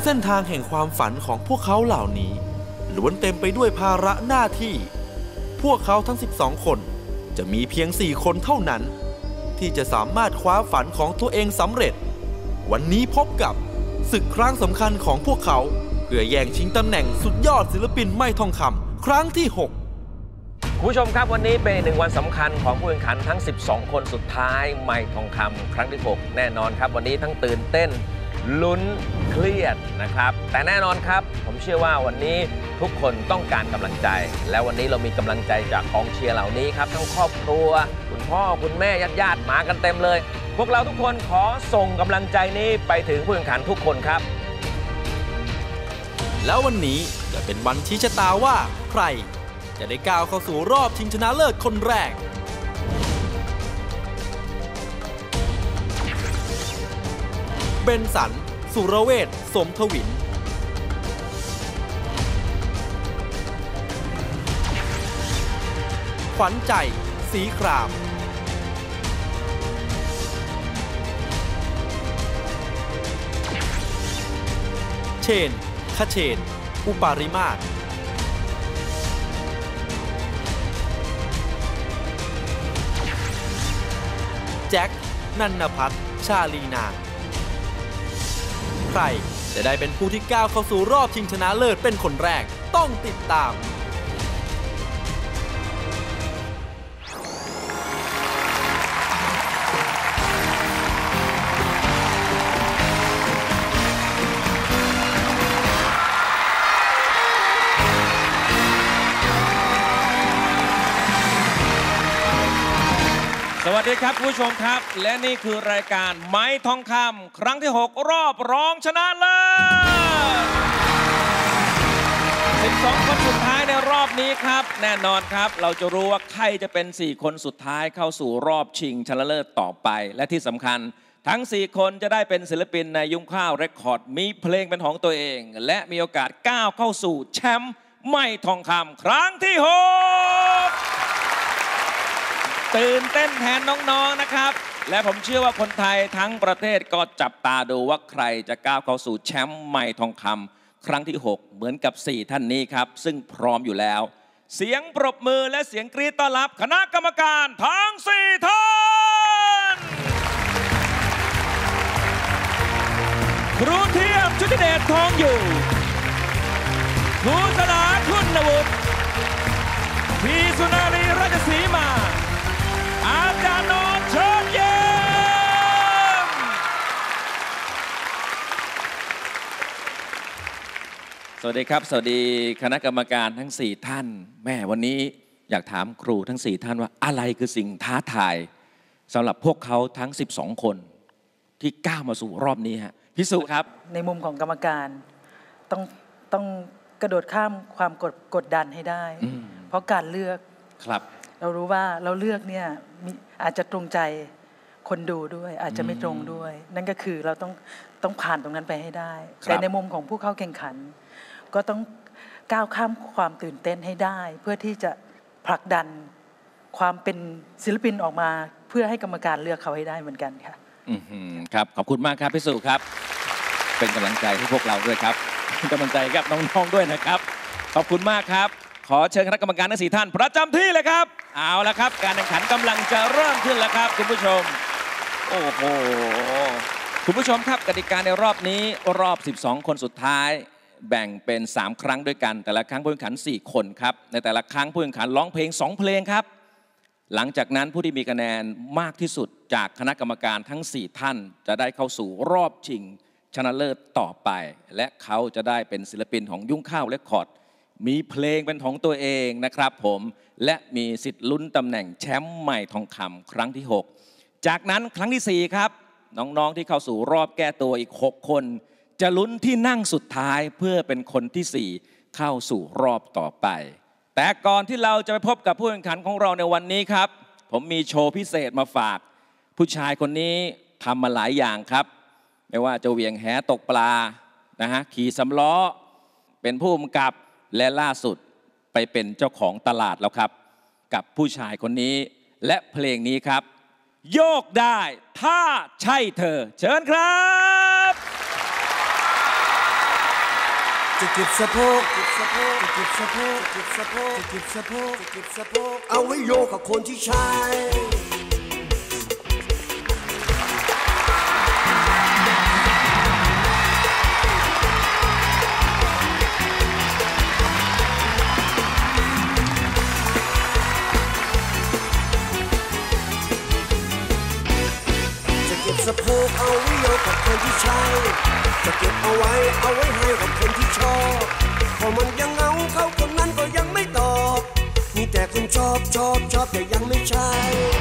เส้นทางแห่งความฝันของพวกเขาเหล่านี้ล้วนเต็มไปด้วยภาระหน้าที่พวกเขาทั้ง12คนจะมีเพียง4คนเท่านั้นที่จะสามารถคว้าฝันของตัวเองสำเร็จวันนี้พบกับศึกครั้งสำคัญของพวกเขาเพื่อแย่งชิงตำแหน่งสุดยอดศิลปินไม้ทองคำครั้งที่6 คุณผู้ชมครับวันนี้เป็น1วันสำคัญของผู้แข่งขันทั้ง12คนสุดท้ายไม้ทองคำครั้งที่6แน่นอนครับวันนี้ทั้งตื่นเต้นลุ้นเครียดนะครับแต่แน่นอนครับผมเชื่อว่าวันนี้ทุกคนต้องการกำลังใจและวันนี้เรามีกำลังใจจากกองเชียร์เหล่านี้ครับทั้งครอบครัวคุณพ่อคุณแม่ญาติมากันเต็มเลยพวกเราทุกคนขอส่งกำลังใจนี้ไปถึงผู้แข่งขันทุกคนครับแล้ววันนี้จะเป็นวันชี้ชะตาว่าใครจะได้ก้าวเข้าสู่รอบชิงชนะเลิศคนแรกเบนสันสุรเวชสมทวินขวัญใจศรีครามเชนคเชนอุปาริมาศแจ็คนันนภัทรชาลีนาใครจะได้เป็นผู้ที่ก้าวเข้าสู่รอบชิงชนะเลิศเป็นคนแรกต้องติดตามสวัสดีครับผู้ชมครับและนี่คือรายการไม้ทองคำครั้งที่6รอบรองชนะเลิศ12คนสุดท้ายในรอบนี้ครับแน่นอนครับเราจะรู้ว่าใครจะเป็น4คนสุดท้ายเข้าสู่รอบชิงชนะเลิศต่อไปและที่สำคัญทั้ง4คนจะได้เป็นศิลปินในยุ้งข้าวเรคคอร์ดมีเพลงเป็นของตัวเองและมีโอกาสก้าวเข้าสู่แชมป์ไม้ทองคำครั้งที่6ตื่นเต้นแทนน้องๆนะครับและผมเชื่อว่าคนไทยทั้งประเทศก็จับตาดูว่าใครจะก้าวเข้าสู่แชมป์ไม้ทองคำครั้งที่6เหมือนกับ4ท่านนี้ครับซึ่งพร้อมอยู่แล้วเสียงปรบมือและเสียงกรี๊ดต้อนรับคณะกรรมการทั้ง4ท่านครูเทียมชุติเดชทองอยู่ครูสลาคุณวุฒิพี่สุนารีราชสีมาอาจารย์โนนเชิญยิ้มสวัสดีครับสวัสดีคณะกรรมการทั้ง4ท่านแม่วันนี้อยากถามครูทั้ง4ท่านว่าอะไรคือสิ่งท้าทายสำหรับพวกเขาทั้ง12คนที่ก้าวมาสู่รอบนี้ฮะพี่สุครับในมุมของกรรมการต้องกระโดดข้ามความกดดันให้ได้เพราะการเลือกครับเรารู้ว่าเราเลือกเนี่ยอาจจะตรงใจคนดูด้วยอาจจะไม่ตรงด้วยนั่นก็คือเราต้องผ่านตรงนั้นไปให้ได้แต่ในมุมของผู้เข้าแข่งขันก็ต้องก้าวข้ามความตื่นเต้นให้ได้เพื่อที่จะผลักดันความเป็นศิลปินออกมาเพื่อให้กรรมการเลือกเขาให้ได้เหมือนกันค่ะครับขอบคุณมากครับพี่สุครับเป็นกำลังใจให้พวกเราด้วยครับเป็นกำลังใจกับน้องๆด้วยนะครับขอบคุณมากครับขอเชิญคณะกรรมการทั้ง4ท่านประจำที่เลยครับเอาละครับการแข่งขันกำลังจะเริ่มขึ้นแล้วครับคุณผู้ชมโอ้โหคุณผู้ชมครับกติกาในรอบนี้รอบ12คนสุดท้ายแบ่งเป็น3ครั้งด้วยกันแต่ละครั้งผู้แข่งขัน4คนครับในแต่ละครั้งผู้แข่งขันร้องเพลง2เพลงครับหลังจากนั้นผู้ที่มีคะแนนมากที่สุดจากคณะกรรมการทั้ง4ท่านจะได้เข้าสู่รอบชิงชนะเลิศต่อไปและเขาจะได้เป็นศิลปินของยุ้งข้าวเรคคอร์ดมีเพลงเป็นของตัวเองนะครับผมและมีสิทธิ์ลุ้นตำแหน่งแชมป์ไม้ทองคำครั้งที่6จากนั้นครั้งที่4ครับน้องๆที่เข้าสู่รอบแก้ตัวอีก6คนจะลุ้นที่นั่งสุดท้ายเพื่อเป็นคนที่4เข้าสู่รอบต่อไปแต่ก่อนที่เราจะไปพบกับผู้แข่งขันของเราในวันนี้ครับผมมีโชว์พิเศษมาฝากผู้ชายคนนี้ทำมาหลายอย่างครับไม่ว่าจะเหวี่ยงแหตกปลานะฮะขี่สำล้อเป็นผู้กำกับและล่าสุดไปเป็นเจ้าของตลาดแล้วครับกับผู้ชายคนนี้และเพลงนี้ครับโยกได้ถ้าใช่เธอเชิญครับจะเก็บสะโพกเก็บสะโพกเก็บสะโพกเก็บสะโพกเก็บสะโพกเก็บสะโพกเอาไว้โยกกับคนที่ใช่สะโพกเอาไว้โยกกับคนที่ใช่จะเก็บเอาไว้ให้กับคนที่ชอบพอมันยังเหงาเขาคนนั้นก็ยังไม่ตอบมีแต่คนชอบแต่ยังไม่ใช่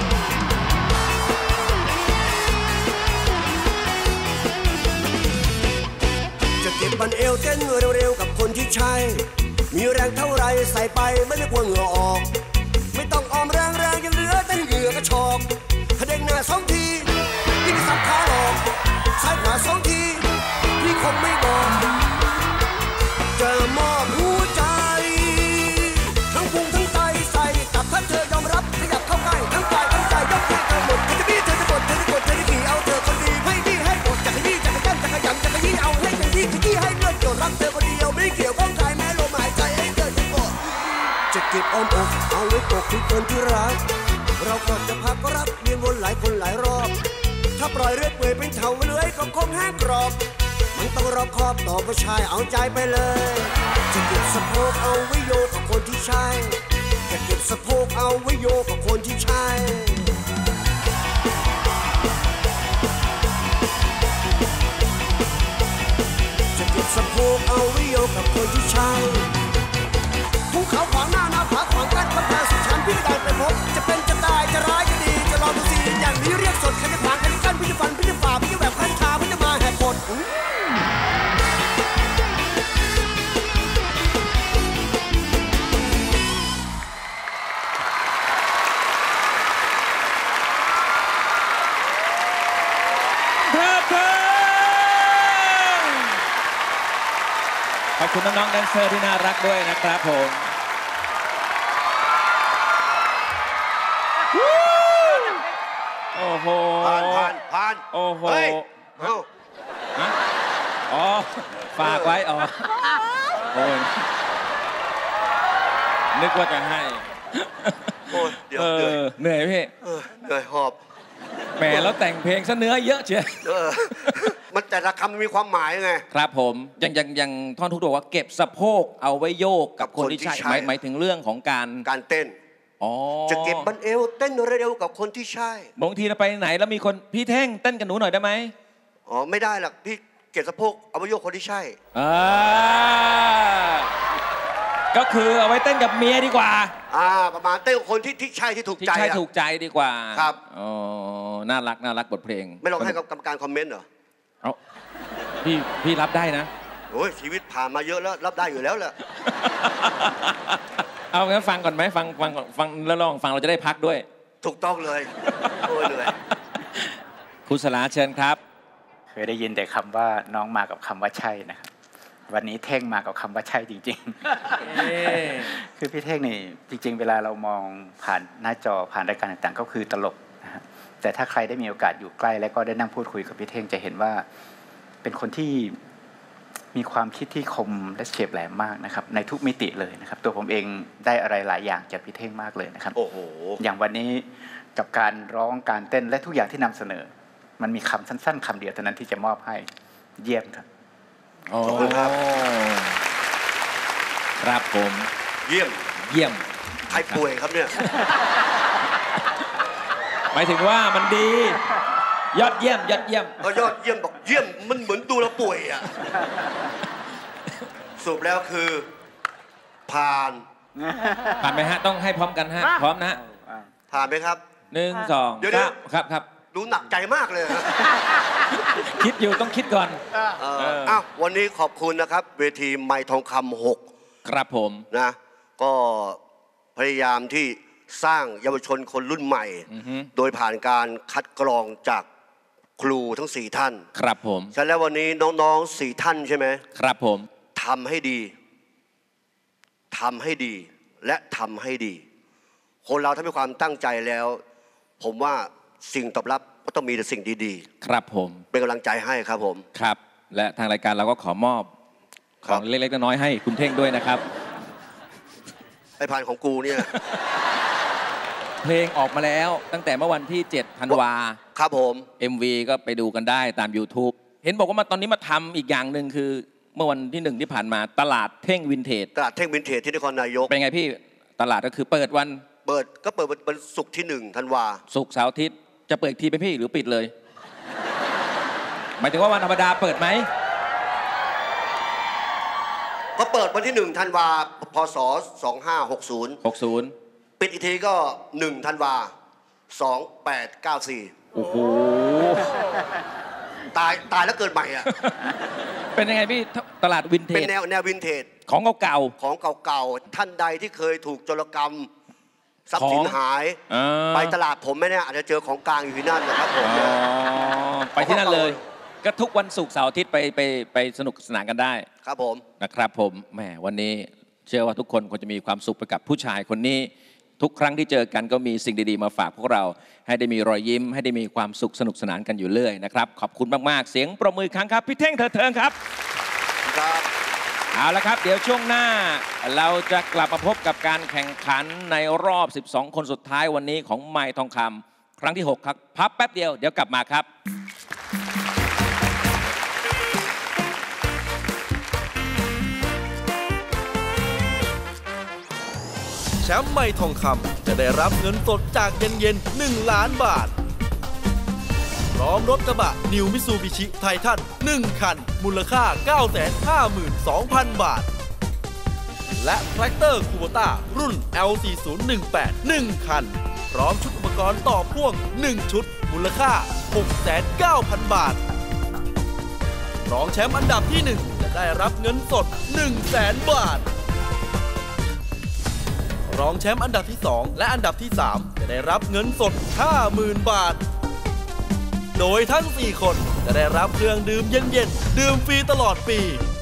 จะเก็บบันเอวเต้นเร็วๆกับคนที่ใช่มีแรงเท่าไรใส่ไปไม่กลัวเหงื่อออกไม่ต้องออมแรงยังเหลือแต่เหงื่อกระชอกถ้าเด้งหน้า2 ทีพี่สับขาหลอกซ้ายขวา2 ทีพี่คงไม่บอกจะมอบหัวใจทั้งพุงทั้งใจใส่กับถ้าเธอยอมรับขยับเข้าใกล้ทั้งกายทั้งใจยกให้เธอหมดเธอจะบี้เธอจะบ่นเธอจะกดเธอจะขี่เอาเธอคนดีให้บี้ให้หมดจะขยี้จะขยันจะขยำจะขยี้เอาให้เต็มที่ขยี้ให้เลื่อนโจทย์รักเธอคนเดียวไม่เกี่ยวข้องใครแม้ลมหายใจให้เธอจะกดจะเก็บอ้อมอกเอาไว้ปกทุกคนที่รักเราก่อนจะพักก็รักเวียนวนหลายคนหลายรอบถ้าปล่อยเรื่อยเปื่อยเป็นเถาเลื้อยก็คงแห้งกรอบมันต้องรอบคอบต่อผู้ชายเอาใจไปเลยจะเก็บสะโพกเอาไว้โยกกับคนที่ใช่จะเก็บสะโพกเอาไว้โยกกับคนที่ใช่จะเก็บสะโพกเอาไว้โยกกับคนที่ใช่ภูเขาขวางหน้าผาขวางกันคำทางสุดชันพี่ได้ไปพบจะเป็นจะตายจะร้ายจะดีจะรอดูสิอย่างนี้เรียกสดใครจะขวางใครจะกั้นพี่จะฟันพี่จะฝ่าพี่จะแบบขั้นชาพี่จะมาแหกกฎขอบคุณน้องๆแดนเซอร์ที่น่ารักด้วยนะครับผมโอ้โหผ่านโอ้โหเฮ้ยอ๋อฝากไว้อ๋อโอ้ยนึกว่าจะให้โอ้ยเดี๋ยวเหนื่อยพี่เหนื่อยหอบแหมแล้วแต่งเพลงซะเนื้อเยอะเชียวมันแต่ละคำมันมีความหมายไงครับผมยังท่อนทุกบอกว่าเก็บสะโพกเอาไว้โยกกับคนที่ใช่หมายถึงเรื่องของการเต้นจะเก็บบันเอวเต้นเร็วกับคนที่ใช่บางทีเราไปไหนแล้วมีคนพี่เท่งเต้นกับหนูหน่อยได้ไหมไม่ได้หรอกพี่เก็บสะโพกเอาไว้โยกคนที่ใช่ก็คือเอาไว้เต้นกับเมียดีกว่าประมาณเต้นกับคนที่ใช่ที่ถูกใจที่ใช่ถูกใจดีกว่าครับน่ารักบทเพลงไม่ลองให้กรรมการคอมเมนต์เหรอพี่รับได้นะโอ้ยชีวิตผ่านมาเยอะแล้วรับได้อยู่แล้วแหละเอางั้นฟังก่อนไหมฟังแล้วลองฟังเราจะได้พักด้วยถูกต้องเลยโอ้ยเหนื่อยคุณสลาเชิญครับเคยได้ยินแต่คำว่าน้องมากับคำว่าใช่นะครับวันนี้เท่งมากับคำว่าใช่จริงๆคือพี่เท่งนี่จริงๆเวลาเรามองผ่านหน้าจอผ่านรายการต่างๆก็คือตลกนะครับแต่ถ้าใครได้มีโอกาสอยู่ใกล้แล้วก็ได้นั่งพูดคุยกับพี่เท่งจะเห็นว่าเป็นคนที่มีความคิดที่คมและเฉียบแหลมมากนะครับในทุกมิติเลยนะครับตัวผมเองได้อะไรหลายอย่างจากพี่เท่งมากเลยนะครับโอ้โหอย่างวันนี้กับการร้องการเต้นและทุกอย่างที่นำเสนอมันมีคำสั้นๆคำเดียวเท่านั้นที่จะมอบให้เยี่ยมครับขอบคุณครับครับผมเยี่ยมใครป่วยครับเนี่ยหมายถึงว่ามันดียอดเยี่ยมยอดเยี่ยมบอกเยี่ยมมันเหมือนดูเราป่วยอ่ะสรุปแล้วคือผ่านไหมฮะต้องให้พร้อมกันฮะพร้อมนะผ่านไหมครับ 1 2ครับดูหนักใจมากเลยคิดอยู่ต้องคิดก่อนวันนี้ขอบคุณนะครับเวทีไมค์ทองคำ6 ครับผมนะก็พยายามที่สร้างเยาวชนคนรุ่นใหม่โดยผ่านการคัดกรองจากครูทั้ง4ท่านครับผมฉะนั้นแล้ววันนี้น้องๆ4ท่านใช่ไหมครับผมทำให้ดีและทำให้ดีคนเราถ้ามีความตั้งใจแล้วผมว่าสิ่งตอบรับก็ต้องมีแต่สิ่งดีๆครับผมเป็นกำลังใจให้ครับผมครับและทางรายการเราก็ขอมอบของเล็กๆน้อยๆให้คุณเท่งด้วยนะครับไอ้พันของกูเนี่ยเพลงออกมาแล้วตั้งแต่เมื่อวันที่7 ธันวาครับผม MV ก็ไปดูกันได้ตาม YouTube เห็นบอกว่าตอนนี้มาทำอีกอย่างหนึ่งคือเมื่อวันที่1ที่ผ่านมาตลาดเท่งวินเทจที่นครนายกเป็นไงพี่ตลาดก็คือเปิดวันศุกร์ที่1 ธันวาศุกร์เสาร์อาทิตย์จะเปิดทีไปพี่หรือปิดเลยหมายถึงว่าวันธรรมดาเปิดไหมก็เปิดวันที่1 ธันวาพศ2560ปิดอีกทีก็1 ธันวา2894 โอ้โหตายแล้วเกิดใหม่อ่ะเป็นยังไงพี่ตลาดวินเทจเป็นแนววินเทจของเก่าท่านใดที่เคยถูกโจรกรรมทรัพย์สินหายไปตลาดผมไม่แน่อาจจะเจอของกลางอยู่ที่นั่นนะครับผมไปที่นั่นเลยก็ทุกวันศุกร์เสาร์อาทิตย์ไปสนุกสนานกันได้ครับผมนะครับผมแหมวันนี้เชื่อว่าทุกคนคงจะมีความสุขไปกับผู้ชายคนนี้ทุกครั้งที่เจอกันก็มีสิ่งดีๆมาฝากพวกเราให้ได้มีรอยยิ้มให้ได้มีความสุขสนุกสนานกันอยู่เรื่อยนะครับขอบคุณมากๆเสียงปรบมือครั้งครับพี่เท่งเถิงครับครับเอาละครับเดี๋ยวช่วงหน้าเราจะกลับมาพบกับการแข่งขันในรอบ12 คนสุดท้ายวันนี้ของไมค์ทองคำครั้งที่6ครับพักแป๊บเดียวเดี๋ยวกลับมาครับแชมป์ไมค์ทองคำจะได้รับเงินสดจากเย็นๆ1 ล้านบาทพร้อมรถกระบะนิวมิซูบิชิไททัน1 คันมูลค่า 952,000 บาทและแทรกเตอร์คูโบต้ารุ่น L4018 1 คันพร้อมชุดอุปกรณ์ต่อพ่วง1 ชุดมูลค่า 6,900,000 บาทรองแชมป์อันดับที่1จะได้รับเงินสด 100,000 บาทรองแชมป์อันดับที่2และอันดับที่3จะได้รับเงินสด 50,000 บาทโดยทั้ง4คนจะได้รับเครื่องดื่มเย็นๆดื่มฟรีตลอดปี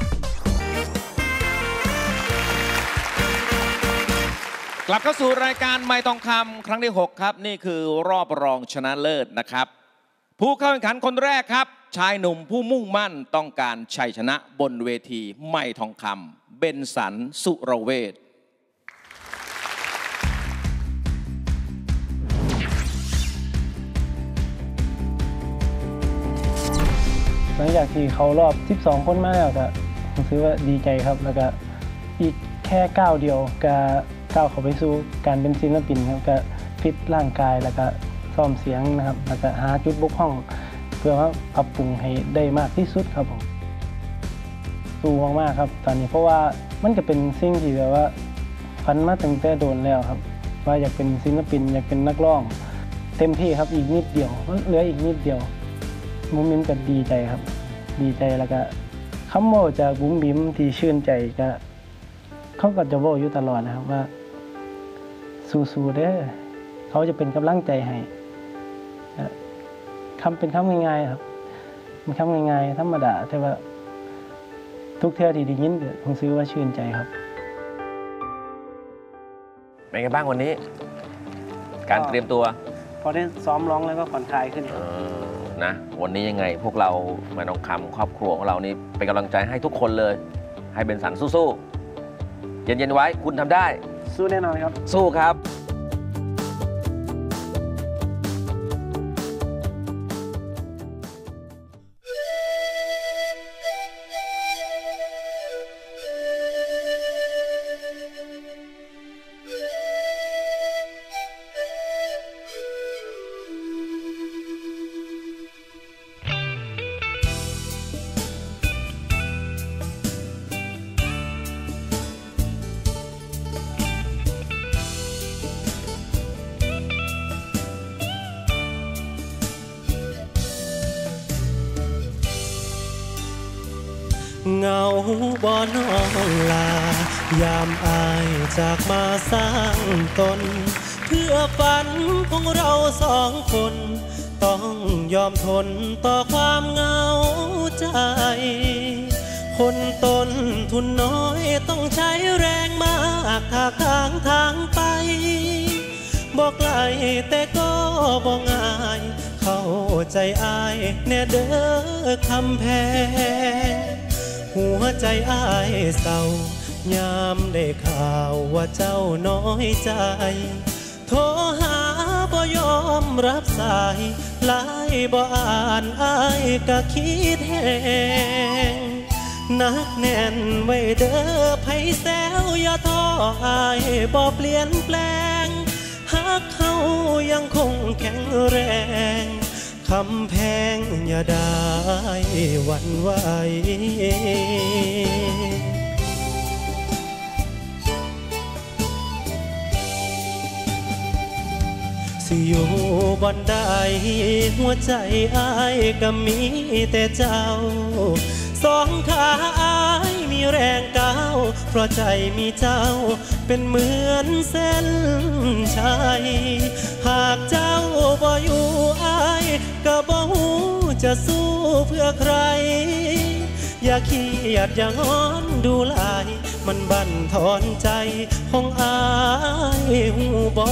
กลับเข้าสู่รายการไมค์ทองคำครั้งที่6ครับนี่คือรอบรองชนะเลิศนะครับผู้เข้าแข่งขันคนแรกครับชายหนุ่มผู้มุ่งมั่นต้องการชัยชนะบนเวทีไมค์ทองคำเบนสันสุรเวชหลังจากที่เขารอบ12 คนมาแล้วก็ผมคิดว่าดีใจครับแล้วก็อีกแค่ก้าวเดียวก็ก้าวเข้าไปสู่การเป็นศิลปินครับก็ฟิตร่างกายแล้วก็ซ้อมเสียงนะครับแล้วก็หาจุดบกพร่องเพื่อว่าปรับปรุงให้ได้มากที่สุดครับผมสู้มากๆครับตอนนี้เพราะว่ามันก็เป็นสิ่งที่แบบว่าฝันมาตั้งแต่โดนแล้วครับว่าอยากเป็นศิลปินอยากเป็นนักร้องเต็มที่ครับอีกนิดเดียวเหลืออีกนิดเดียวมุ้มมิ้มก็ดีใจครับดีใจแล้วก็คำว่าจากมุ้มมิ้มที่ชื่นใจก็เขาก็จะบอกอยู่ตลอดนะครับว่าสู้ๆเด้อเขาจะเป็นกำลังใจให้เป็นคำง่ายๆครับมันคำง่ายๆธรรมดาแต่ว่าทุกเทื่อที่ได้ยินผมซื้อว่าชื่นใจครับเป็นไงบ้างวันนี้การเตรียมตัวพอได้ซ้อมร้องแล้วก็ผ่อนคลายขึ้นนะวันนี้ยังไงพวกเราไมค์ทองคำครอบครัวของเรานี่เป็นกำลังใจให้ทุกคนเลยให้เบนสันสู้ๆเย็นๆไว้คุณทำได้สู้แน่นอนครับสู้ครับเงาบ่นองลายามอายจากมาสร้างตนเพื่อฝันของเรา2 คนต้องยอมทนต่อความเหงาใจคนต้นทุนน้อยต้องใช้แรงมากถ้าทางไปบ่ไกลแต่ก็บ่ง่ายเข้าใจอายแน่เด้อคำแพงหัวใจอ้ายเศร้ายามได้ข่าวว่าเจ้าน้อยใจโทรหาบ่ยอมรับสายไลน์บ่อ่านอ้ายก็คิดแหงนักแน่นไว้เด้อไผแซวอย่าท้ออ้ายบ่เปลี่ยนแปลงหักเขายังคงแข็งแรงคำแพงอย่าได้หวั่นไหวสิอยู่บนใดหัวใจอ้ายก็มีแต่เจ้าสองขาอ้ายมีแรงก้าวเพราะใจมีเจ้าเป็นเหมือนเส้นชัยหากเจ้าบ่อยู่อ้ายก็บ่ฮู้จะสู้เพื่อใครอย่าเครียดอย่าง้อนดูลายมันบั่นทอนใจของอ้ายหูบ่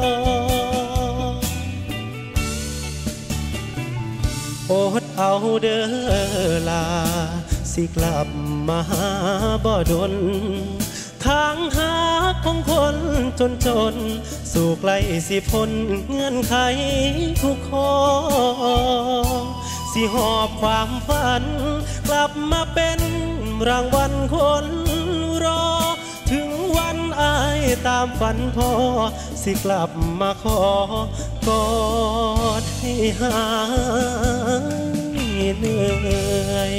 อดเอาเด้อลาสิกลับมาหาบ่ดนทางหาของคนจนสู่ไกลสิพ้นเงื่อนไขทุกข้อสิหอบความฝันกลับมาเป็นรางวัลคนรอถึงวันอายตามฝันพอสิกลับมาขอกอดให้หายเหนื่อย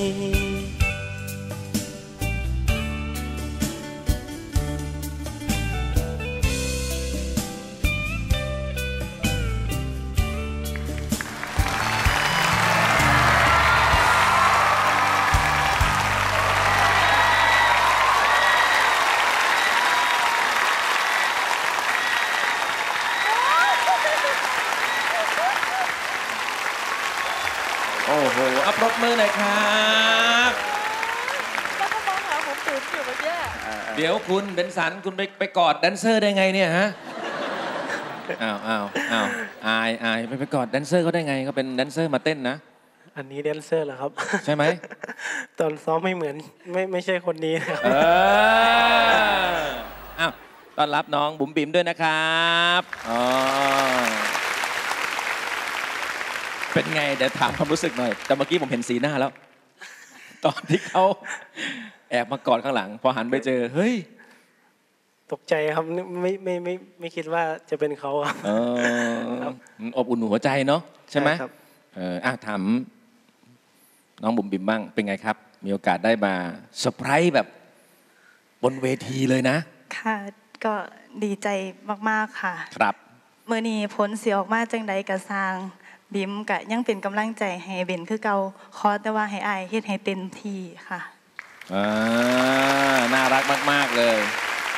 โอ้โหอัปรบมือหน่อยครับแล้วก็มองหาผมตื่นอยู่เมื่อกี้เดี๋ยวคุณเบนสันคุณไปกอดแดนเซอร์ได้ไงเนี่ยฮะอ้าวอายไปกอดแดนเซอร์เขาได้ไงเขาเป็นแดนเซอร์มาเต้นนะอันนี้แดนเซอร์เหรอครับใช่ไหมตอนซ้อมไม่เหมือนไม่ใช่คนนี้ครับอ้าวต้อนรับน้องบุ๋มบิ๋มด้วยนะครับเป็นไงเดี๋ยวถามความรู้สึกหน่อยแต่เมื่อกี้ผมเห็นสีหน้าแล้วตอนที่เขาแอบมากอดข้างหลังพอหันไปเจอเฮ้ยตกใจครับไม่คิดว่าจะเป็นเขาอบอุ่นหัวใจเนาะใช่ไหมถามน้องบุ๋มบิ๋มบ้างเป็นไงครับมีโอกาสได้มาเซอร์ไพรส์แบบบนเวทีเลยนะค่ะก็ดีใจมากๆค่ะครับเมื่อนี้ผลเสียออกมาจังใดกะสร้างบิ๋มกะยังเป็นกำลังใจให้เบนคือเก่าขอแต่ว่าให้อายเฮ็ดให้เต็มที่ค่ะน่ารักมากๆเลย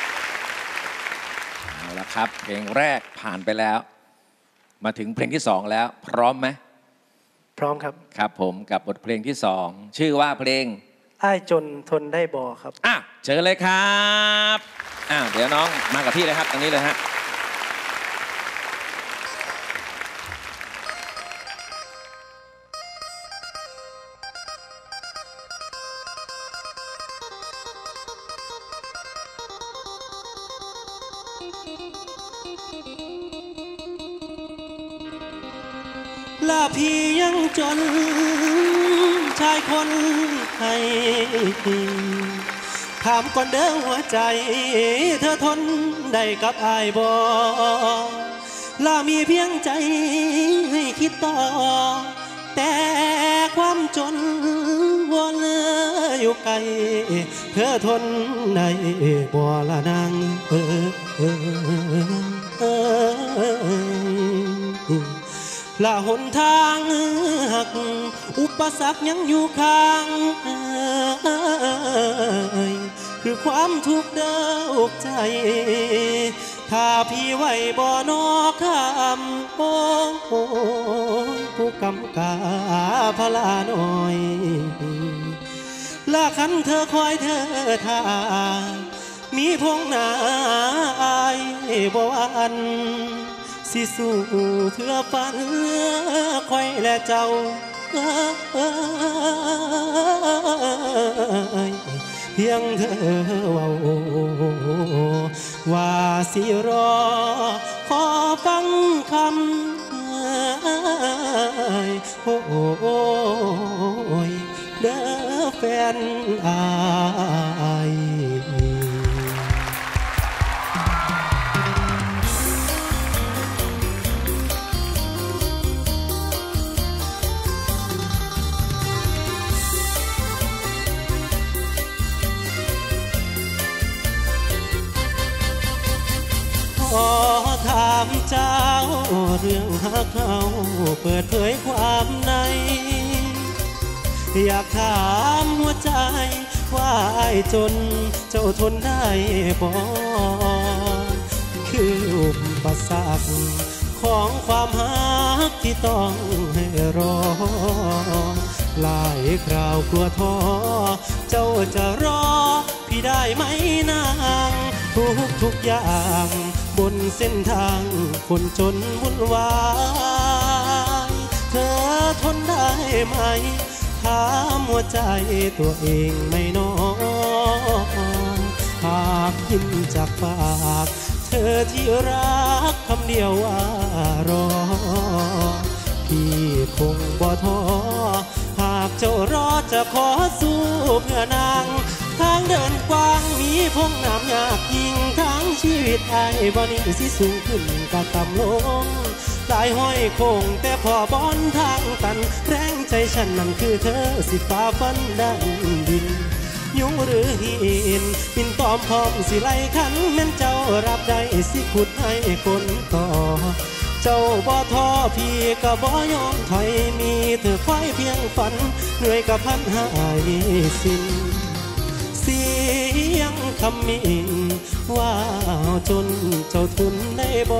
เอาละครับเพลงแรกผ่านไปแล้วมาถึงเพลงที่2แล้วพร้อมไหมพร้อมครับครับผมกับบทเพลงที่2ชื่อว่าเพลงอ้ายจนทนได้บ่ครับเชิญเลยครับเดี๋ยวน้องมากับพี่เลยครับตรงนี้เลยฮะลาพี่ยังจนชายคนให้ถามก่อนเด้อหัวใจเธอทนได้กับอายบ่ลามีเพียงใจให้คิดต่อแต่ความจนวนอยู่ไกลเธอทนได้บ่ละนางละหนทางหักอุปสรรคยังอยู่ข้างคือความทุกข์เด้ออกใจถ้าพี่ไหวบ่นอคำโอ้ผู้กำกาพลาหน่อยละคันเธอคอยเธอท่ามีพงหน้าอายบ่อันสิสู้เพื่อฝันคอยและเจ้าเพียงเธอเว้าว่าสิรอขอฟังคำโอ้ยเด้อแฟนอายขอถามเจ้าเรื่องหากเขาเปิดเผยความในอยากถามหัวใจว่าไอ้จนเจ้าทนได้บ่คืออุปสรรคของความหักที่ต้องให้รอหลายคราวกลัวท้อเจ้าจะรอพี่ได้ไหมนางทุกอย่างบนเส้นทางคนจนวุ่นวายเธอทนได้ไหมถามหัวใจตัวเองไม่น้อยหากยิ้มจากปากเธอที่รักคำเดียวว่ารอพี่คงบ่ท้อหากเจ้ารอจะขอสู้เพื่อนางทางเดินกว้างมีพงน้ำยากยิ่งทั้งชีวิตไอ้บ่นิ่งสิสูงขึ้นก็ต่ำลงหลายห้อยโค้งแต่พอบอนทางตันแรงใจฉันนั่นคือเธอสิฝ่าฟันดันดินยุงหรือหินปินตอมพร้อมสิไล่ขันแม่นเจ้ารับได้สิขุดให้คนต่อเจ้าบ่ท้อพี่ก็บ่ยอมถอยมีเธอคอยเพียงฝันเหนื่อยกับพันหายสิ้นเสียงคำมิ่งว่าจนเจ้าทุนได้บ่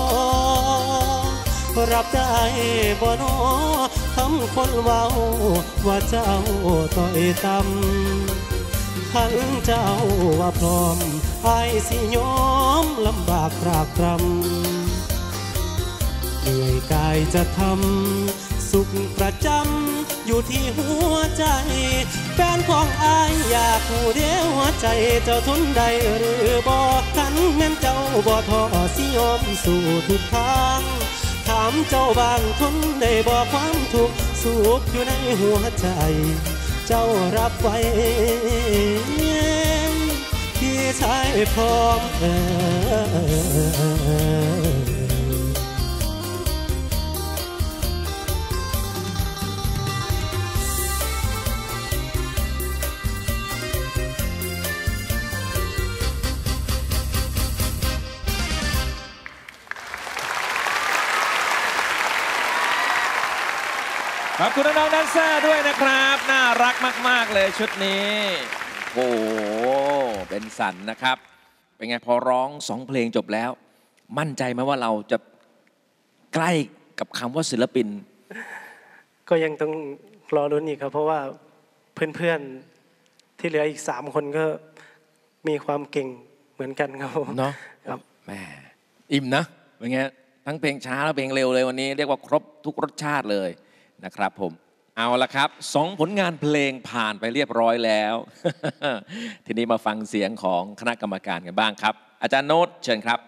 รับได้บ่น้อคำคนเว้าว่าเจ้าต่อยต่ำขันเจ้าว่าพร้อมไอ้สิยอมลำบากตรากตรำเหนื่อยกายจะทำสุขประจำอยู่ที่หัวใจแฟนของอายอยากหูเดียวหัวใจเจ้าทนได้หรือบ่ขันแม่นเจ้าบ่ท้อสิยอมสู่ทุกทางถามเจ้าบางทนได้บ่ความทุกข์สุขอยู่ในหัวใจเจ้ารับไว้พี่ชายพร้อมขอบคุณน้องๆแดนเซอร์ด้วยนะครับน่ารักมากๆเลยชุดนี้โอ้โหเป็นสันนะครับเป็นไงพอร้อง2 เพลงจบแล้วมั่นใจไหมว่าเราจะใกล้กับคำว่าศิลปินก็ยังต้องรอลุ้นอีกครับเพราะว่าเพื่อนๆที่เหลืออีก3 คนก็มีความเก่งเหมือนกันครับผมเนาะครับแหมอิ่มนะเป็นไงทั้งเพลงช้าและเพลงเร็วเลยวันนี้เรียกว่าครบทุกรสชาติเลยนะครับผมเอาละครับ2 ผลงานเพลงผ่านไปเรียบร้อยแล้ว ทีนี้มาฟังเสียงของคณะกรรมการกันบ้างครับอาจารย์โน้ตเชิญครับ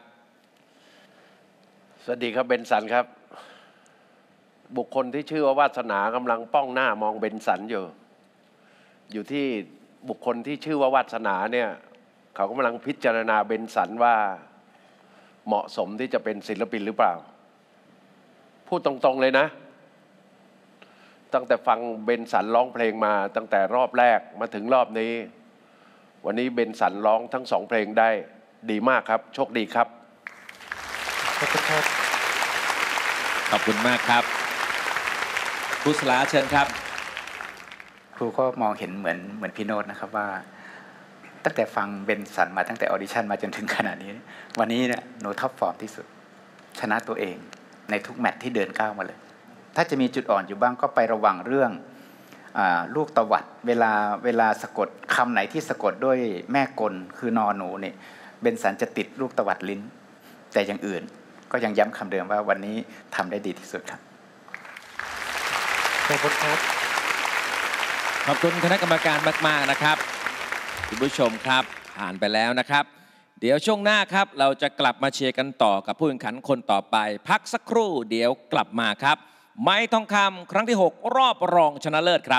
สวัสดีครับเบนสันครับบุคคลที่ชื่อว่าวาสนากำลังป้องหน้ามองเบนสันอยู่ที่บุคคลที่ชื่อว่าวาสนาเนี่ยเขากำลังพิจารณาเบนสันว่าเหมาะสมที่จะเป็นศิลปินหรือเปล่าพูดตรงๆเลยนะตั้งแต่ฟังเบนสันร้องเพลงมาตั้งแต่รอบแรกมาถึงรอบนี้วันนี้เบนสันร้องทั้ง2 เพลงได้ดีมากครับโชคดีครับขอบคุณครับขอบคุณมากครับครูสลาเชิญครับครูก็มองเห็นเหมือนพี่โน้ตนะครับว่าตั้งแต่ฟังเบนสันมาตั้งแต่ออดิชั่นมาจนถึงขณะนี้วันนี้เนี่ยหนูท็อปฟอร์มที่สุดชนะตัวเองในทุกแมตช์ที่เดินก้าวมาเลยถ้าจะมีจุดอ่อนอยู่บ้างก็ไประวังเรื่องลูกตวัดเวลาสะกดคำไหนที่สะกดด้วยแม่กลคือนอหนูเนี่ยเบนสันจะติดลูกตวัดลิ้นแต่อย่างอื่นก็ยังย้ำคำเดิมว่าวันนี้ทำได้ดีที่สุดครับขอบคุณครับขอบคุณคณะกรรมการมากๆนะครับคุณผู้ชมครับผ่านไปแล้วนะครับเดี๋ยวช่วงหน้าครับเราจะกลับมาเชียร์กันต่อกับผู้แข่งขันคนต่อไปพักสักครู่เดี๋ยวกลับมาครับไม้ทองคำครั้งที่ 6 รอบรองชนะเลิศครับ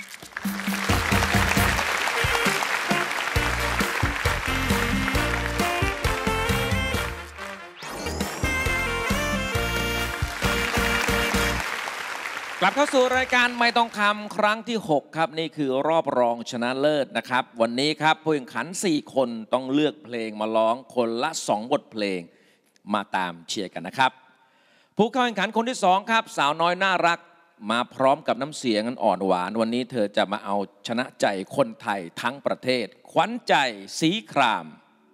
กลับเข้าสู่รายการไม้ทองคำครั้งที่ 6 ครับนี่คือรอบรองชนะเลิศนะครับวันนี้ครับผู้แข่งขัน4 คนต้องเลือกเพลงมาร้องคนละ2 บทเพลงมาตามเชียร์กันนะครับผู้เข้าแข่งขันคนที่2ครับสาวน้อยน่ารักมาพร้อมกับน้ำเสียงอันอ่อนหวานวันนี้เธอจะมาเอาชนะใจคนไทยทั้งประเทศขวัญใจศรีคราม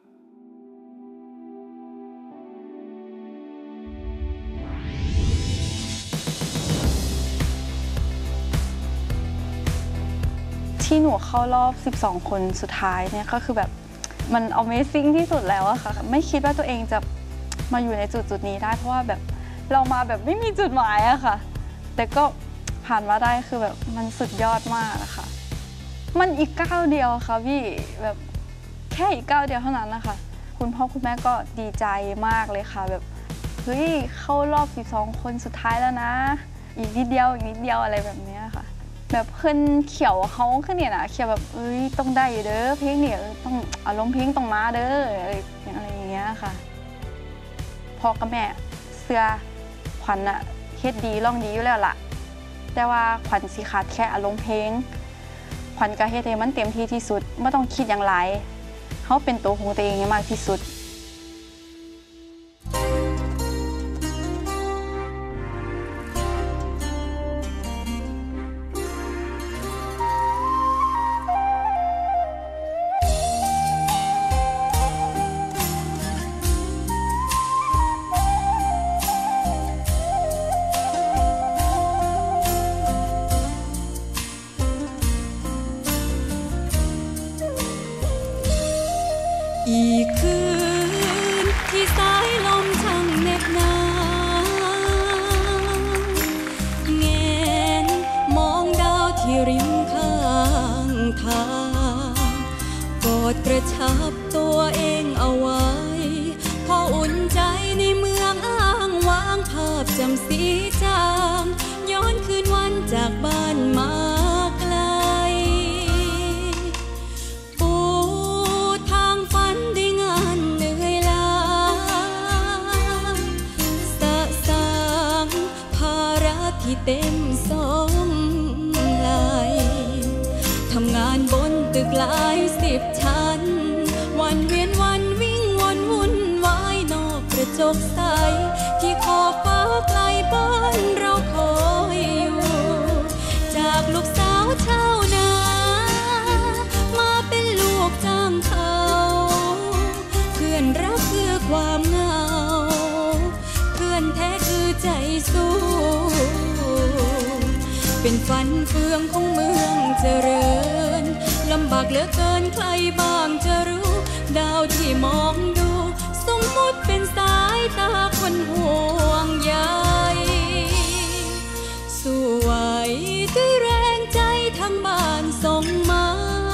ที่หนูเข้ารอบ12 คนสุดท้ายเนี่ยก็คือแบบมัน Amazing ที่สุดแล้วอะค่ะไม่คิดว่าตัวเองจะมาอยู่ในจุดนี้ได้เพราะว่าแบบเรามาแบบไม่มีจุดหมายอะค่ะแต่ก็ผ่านมาได้คือแบบมันสุดยอดมากอะค่ะมันอีกก้าวเดียวค่ะพี่แบบแค่อีกก้าวเดียวเท่านั้นนะคะคุณพ่อคุณแม่ก็ดีใจมากเลยค่ะแบบเฮ้ยเข้ารอบ12 คนสุดท้ายแล้วนะอีกนิดเดียวอะไรแบบนี้ค่ะแบบเพื่อนเขียวเขาขึ้นเนี่ยนะเขียวแบบเอ้ยต้องได้อยู่เด้อเพลงเนี่ยต้องอารมณ์เพลงต้องมาเด้ออะไรอย่างเงี้ยค่ะพ่อกับแม่เสื้อขวัญอะเฮ็ดดีร้องดีอยู่แล้วล่ะแต่ว่าขวัญสิขาดแค่อารมณ์เพลงขวัญก็เฮ็ดให้มันเต็มที่ที่สุดไม่ต้องคิดอย่างไรเขาเป็นตัวของตัวเองให้มากที่สุดอีกคืนที่สายลมช่างเหน็บหนาวแงนมองดาวที่ริมข้างทางกอดกระชับตัวเองเอาไว้พออุ่นใจในเมืองอ้างว้างภาพจำสีจางย้อนคืนวันจากบ้านมาไกลเต็มสองไหลทำงานบนตึกหลาย10 ชั้นวันเวียนวันวิ่งวนวุ่นวายนอกกระจกใสที่ขอบฟ้าไกลบ้านเราคอยอยู่จากลูกสาวชาวนามาเป็นลูกจ้างเขาเพื่อนรักคือความเหงาเพื่อนแท้คือใจสู้เป็นฝันเฟืองของเมืองเจริญลำบากเหลือเกินใครบ้างจะรู้ดาวที่มองดูสมมุติเป็นสายตาคนห่วงใยสวยด้วยแรงใจทั้งบ้านส่งมา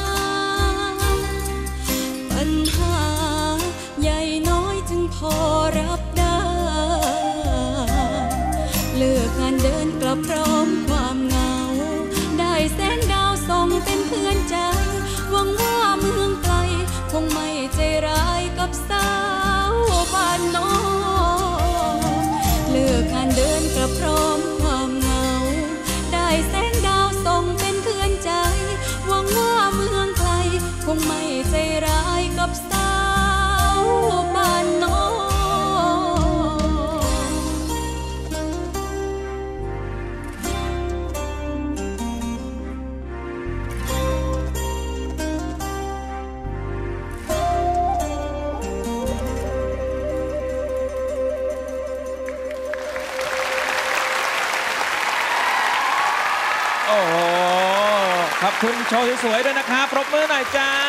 ปัญหาใหญ่น้อยจึงพอรับได้เลิกงานเดินกลับพร้อมความเหงาได้แสงดาวส่องเป็นเพื่อนใจหวังว่าเมืองไกลคงไม่ใจร้ายกับสาวบ้านนอกเลิกงานเดินกลับพร้อมความเหงาได้แสงดาวส่องเป็นเพื่อนใจหวังว่าเมืองไกลคงไม่ใจร้ายกับสาวบ้านนอกโอ้โหขอบคุณโชว์สวยๆด้วยนะครับปรบมือหน่อยจ้า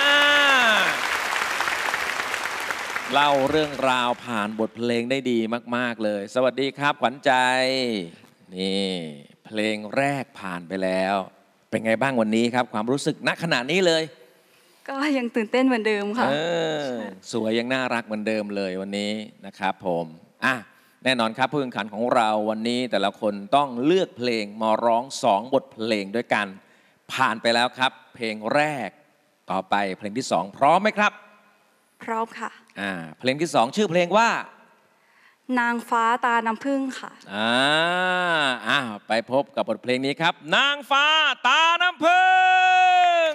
เล่าเรื่องราวผ่านบทเพลงได้ดีมากๆเลยสวัสดีครับขวัญใจนี่เพเพลงแรกผ่านไปแล้วเป็นไงบ้างวันนี้ครับความรู้สึกณขณะนี้เลยก็ยังตื่นเต้นเหมือนเดิมค่ะสวยยังน่ารักเหมือนเดิมเลยวันนี้นะครับผมแน่นอนครับผู้แข่งขันของเราวันนี้แต่ละคนต้องเลือกเพลงมาร้อง2บทเพลงด้วยกันผ่านไปแล้วครับเพลงแรกต่อไปเพลงที่2พร้อมไหมครับพร้อมค่ะเพลงที่2ชื่อเพลงว่านางฟ้าตาน้ำผึ้งค่ะไปพบกับบทเพลงนี้ครับนางฟ้าตาน้ำผึ้ง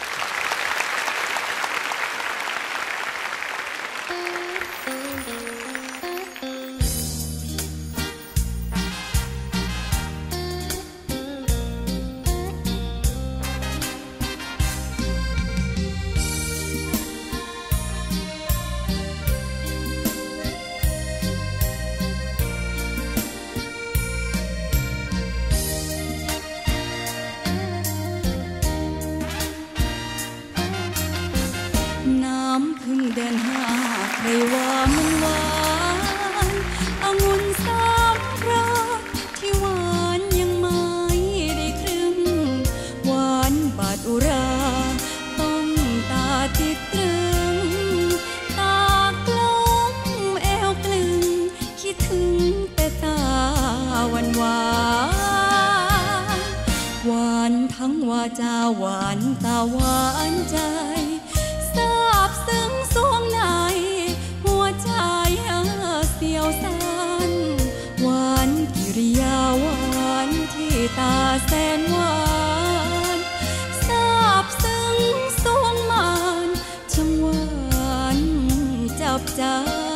เดินหาใครว่ามันหวานองุ่นสามรสที่หวานยังไม่ได้ครึ่งหวานบาดอุราต้องตาติดตรึงตากลมแอวกลึงคิดถึงแต่ตาหวานหวานหวานทั้งวาจาหวานตาหวานใจซาบซึ้งสวงในหัวใจเสียวสันหวานกิริยาหวานที่ตาแสนหวานซาบซึ้งสวงมันช่างหวานจับใจ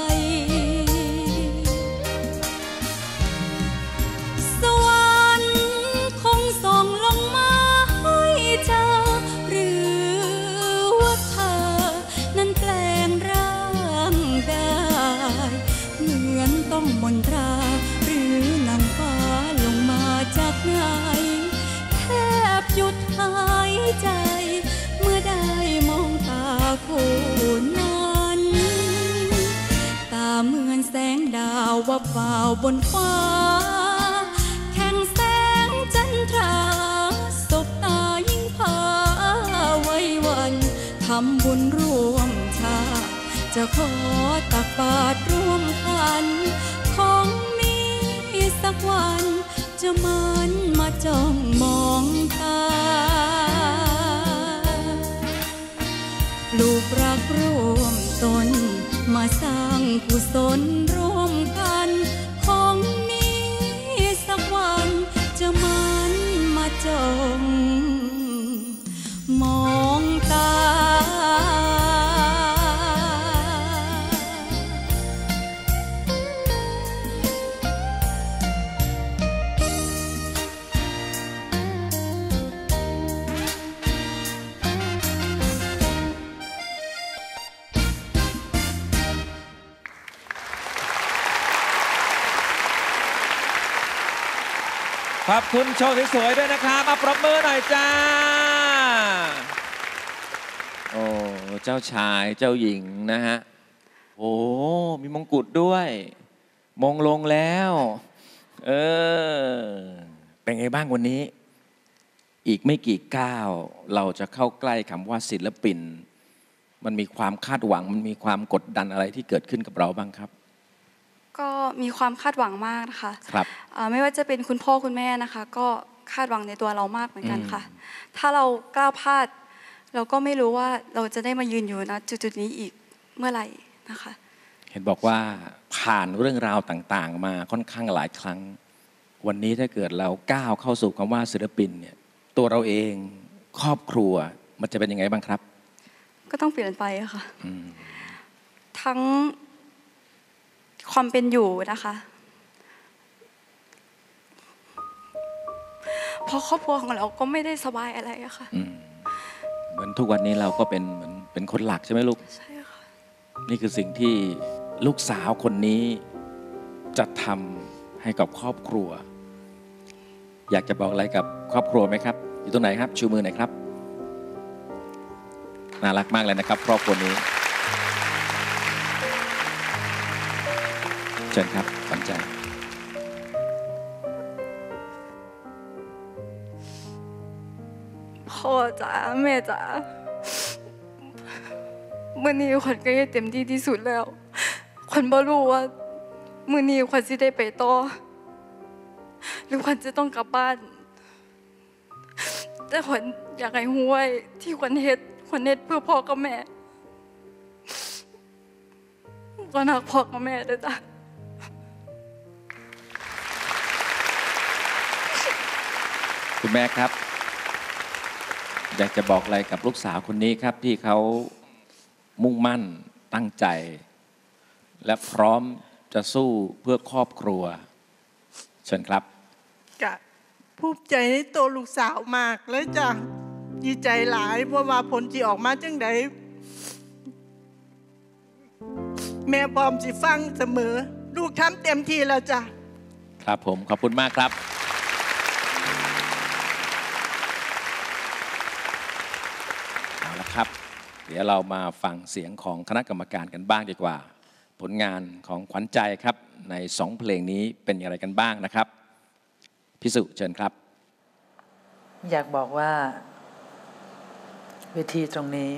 สวรรค์คงส่งลงมาให้เจ้าหรือว่าเธอนั้นแปลงร่างได้เหมือนต้องมนตราหรือนางฟ้าลงมาจากไหนแทบหยุดหายใจเมื่อได้มองตาคู่นั้นตาเหมือนแสงดาววับวาวบนฟ้าแข่งแสงจันทราสบตายิ่งพาไว้วันทำบุญร่วมชาติจะขอตักบาตรร่วมกันคงมีสักวันจะมันมาจ้องมองตาลูกรักร่วมตนมาสร้างกุศลร่วมกันคงมีสักวันจะมันมาจ้องมองตาขอบคุณโชว์สวยๆด้วยนะครับมาปรบมือหน่อยจ้าโอ้เจ้าชายเจ้าหญิงนะฮะโอ้มีมงกุฎด้วยมงลงแล้วเป็นไงบ้างวันนี้อีกไม่กี่ก้าวเราจะเข้าใกล้คำว่าศิลปินมันมีความคาดหวังมันมีความกดดันอะไรที่เกิดขึ้นกับเราบ้างครับก็มีความคาดหวังมากนะคะครับไม่ว่าจะเป็นคุณพ่อคุณแม่นะคะก็คาดหวังในตัวเรามากเหมือนกันค่ะถ้าเราก้าวพลาดเราก็ไม่รู้ว่าเราจะได้มายืนอยู่นะจุดๆนี้อีกเมื่อไหร่นะคะเห็นบอกว่าผ่านเรื่องราวต่างๆมาค่อนข้างหลายครั้งวันนี้ถ้าเกิดเราก้าวเข้าสู่คำว่าศิลปินเนี่ยตัวเราเองครอบครัวมันจะเป็นยังไงบ้างครับก็ต้องเปลี่ยนไปค่ะทั้งความเป็นอยู่นะคะเพราะครอบครัวของเราก็ไม่ได้สบายอะไรอะค่ะเหมือนทุกวันนี้เราก็เป็นเหมือนเป็นคนหลักใช่ไหมลูกใช่ค่ะนี่คือสิ่งที่ลูกสาวคนนี้จะทำให้กับครอบครัวอยากจะบอกอะไรกับครอบครัวไหมครับอยู่ตรงไหนครับชูมือหน่อยครับน่ารักมากเลยนะครับครอบครัวนี้เชิญครับขวัญใจพ่อจ๋าแม่จ๋ามื้อนี้ขวัญก็ได้เต็มที่ที่สุดแล้วขวัญบ่รู้ว่ามื้อนี้ขวัญสิได้ไปต่อหรือขวัญจะต้องกลับบ้านแต่ขวัญอยากให้ฮู้ไว้ที่ขวัญเฮ็ดเพื่อพ่อกับแม่ขวัญรักพ่อกับแม่เด้อจ้ะคุณแม่ครับอยากจะบอกอะไรกับลูกสาวคนนี้ครับที่เขามุ่งมั่นตั้งใจและพร้อมจะสู้เพื่อครอบครัวเชิญครับกะภูมิใจในตัวลูกสาวมากเลยจ้ะดีใจหลายเพราะว่าผลที่ออกมาจังใดแม่พร้อมสิฟังเสมอลูกทำเต็มที่แล้วจ้ะครับผมขอบคุณมากครับเอาละครับเดี๋ยวเรามาฟังเสียงของคณะกรรมการกันบ้างดีกว่าผลงานของขวัญใจครับใน2เพลงนี้เป็นอย่างไรกันบ้างนะครับพี่สุเชิญครับอยากบอกว่าเวทีตรงนี้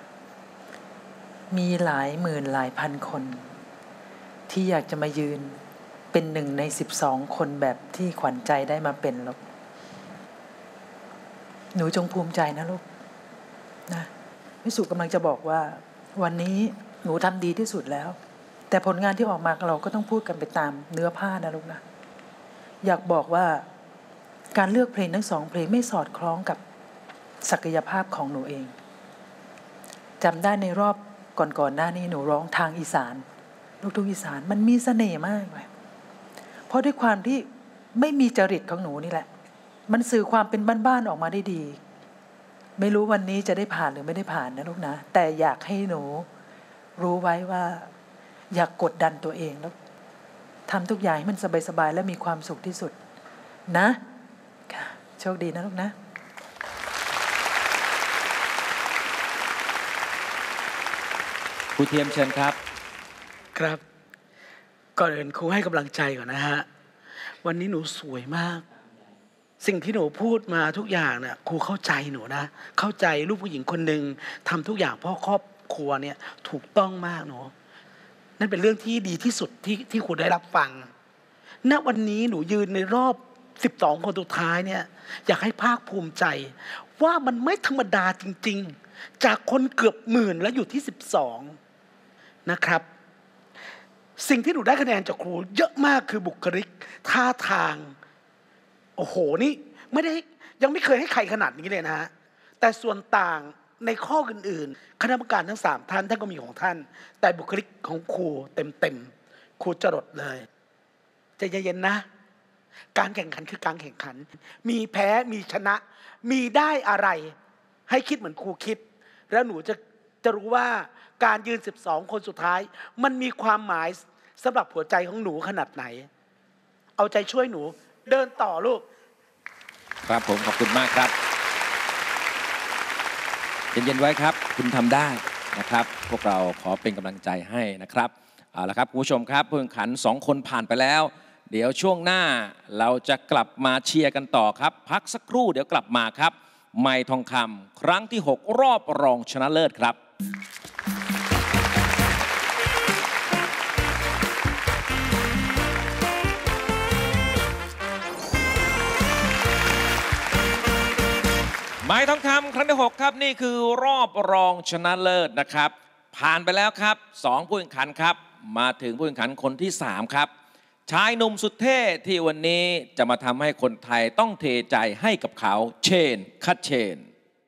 มีหลายหมื่นหลายพันคนที่อยากจะมายืนเป็น1 ใน 12 คนแบบที่ขวัญใจได้มาเป็นลูกหนูจงภูมิใจนะลูกนะพี่สุกำลังจะบอกว่าวันนี้หนูทำดีที่สุดแล้วแต่ผลงานที่ออกมาเราก็ต้องพูดกันไปตามเนื้อผ้านะลูกนะอยากบอกว่าการเลือกเพลงทั้ง2เพลงไม่สอดคล้องกับศักยภาพของหนูเองจำได้ในรอบก่อนหน้านี้หนูร้องทางอีสานลูกทุ่งอีสานมันมีเสน่ห์มากเลยเพราะด้วยความที่ไม่มีจริตของหนูนี่แหละมันสื่อความเป็นบ้านๆออกมาได้ดีไม่รู้วันนี้จะได้ผ่านหรือไม่ได้ผ่านนะลูกนะแต่อยากให้หนูรู้ไว้ว่าอยากกดดันตัวเองแล้วทำทุกอย่างให้มันสบายๆและมีความสุขที่สุดนะโชคดีนะลูกนะครูเทียมเชิญครับครับก่อนอื่นครูให้กำลังใจก่อนนะฮะวันนี้หนูสวยมากสิ่งที่หนูพูดมาทุกอย่างเนี่ยครูเข้าใจหนูนะเข้าใจลูกผู้หญิงคนหนึ่งทำทุกอย่างเพราะครอบครัวเนี่ยถูกต้องมากหนูนั่นเป็นเรื่องที่ดีที่สุดที่ครูได้รับฟังณวันนี้หนูยืนในรอบ12 คนสุดท้ายเนี่ยอยากให้ภาคภูมิใจว่ามันไม่ธรรมดาจริงๆจากคนเกือบหมื่นแล้วอยู่ที่12นะครับสิ่งที่หนูได้คะแนนจากครูเยอะมากคือบุคลิกท่าทางโอ้โหนี่ยังไม่เคยให้ใครขนาดนี้เลยนะฮะแต่ส่วนต่างในข้ออื่นๆคณะกรรมการทั้ง3ท่านก็มีของท่านแต่บุคลิกของครูเต็มครูจรดเลยใจเย็นๆนะการแข่งขันคือการแข่งขันมีแพ้มีชนะมีได้อะไรให้คิดเหมือนครูคิดแล้วหนูจะรู้ว่าการยืน12 คนสุดท้ายมันมีความหมายสำหรับหัวใจของหนูขนาดไหนเอาใจช่วยหนูเดินต่อลูกครับผมขอบคุณมากครับเย็นๆไว้ครับคุณทำได้นะครับพวกเราขอเป็นกำลังใจให้นะครับเอาละครับคุณผู้ชมครับผู้แข่งขัน2 คนผ่านไปแล้วเดี๋ยวช่วงหน้าเราจะกลับมาเชียร์กันต่อครับพักสักครู่เดี๋ยวกลับมาครับไมค์ทองคำครั้งที่6รอบรองชนะเลิศครับไมค์ทองคำครั้งที่6ครับนี่คือรอบรองชนะเลิศนะครับผ่านไปแล้วครับ2 ผู้แข่งขันครับมาถึงผู้แข่งขันคนที่3ครับชายหนุ่มสุดเท่ที่วันนี้จะมาทำให้คนไทยต้องเทใจให้กับเขาเชนคัทเชน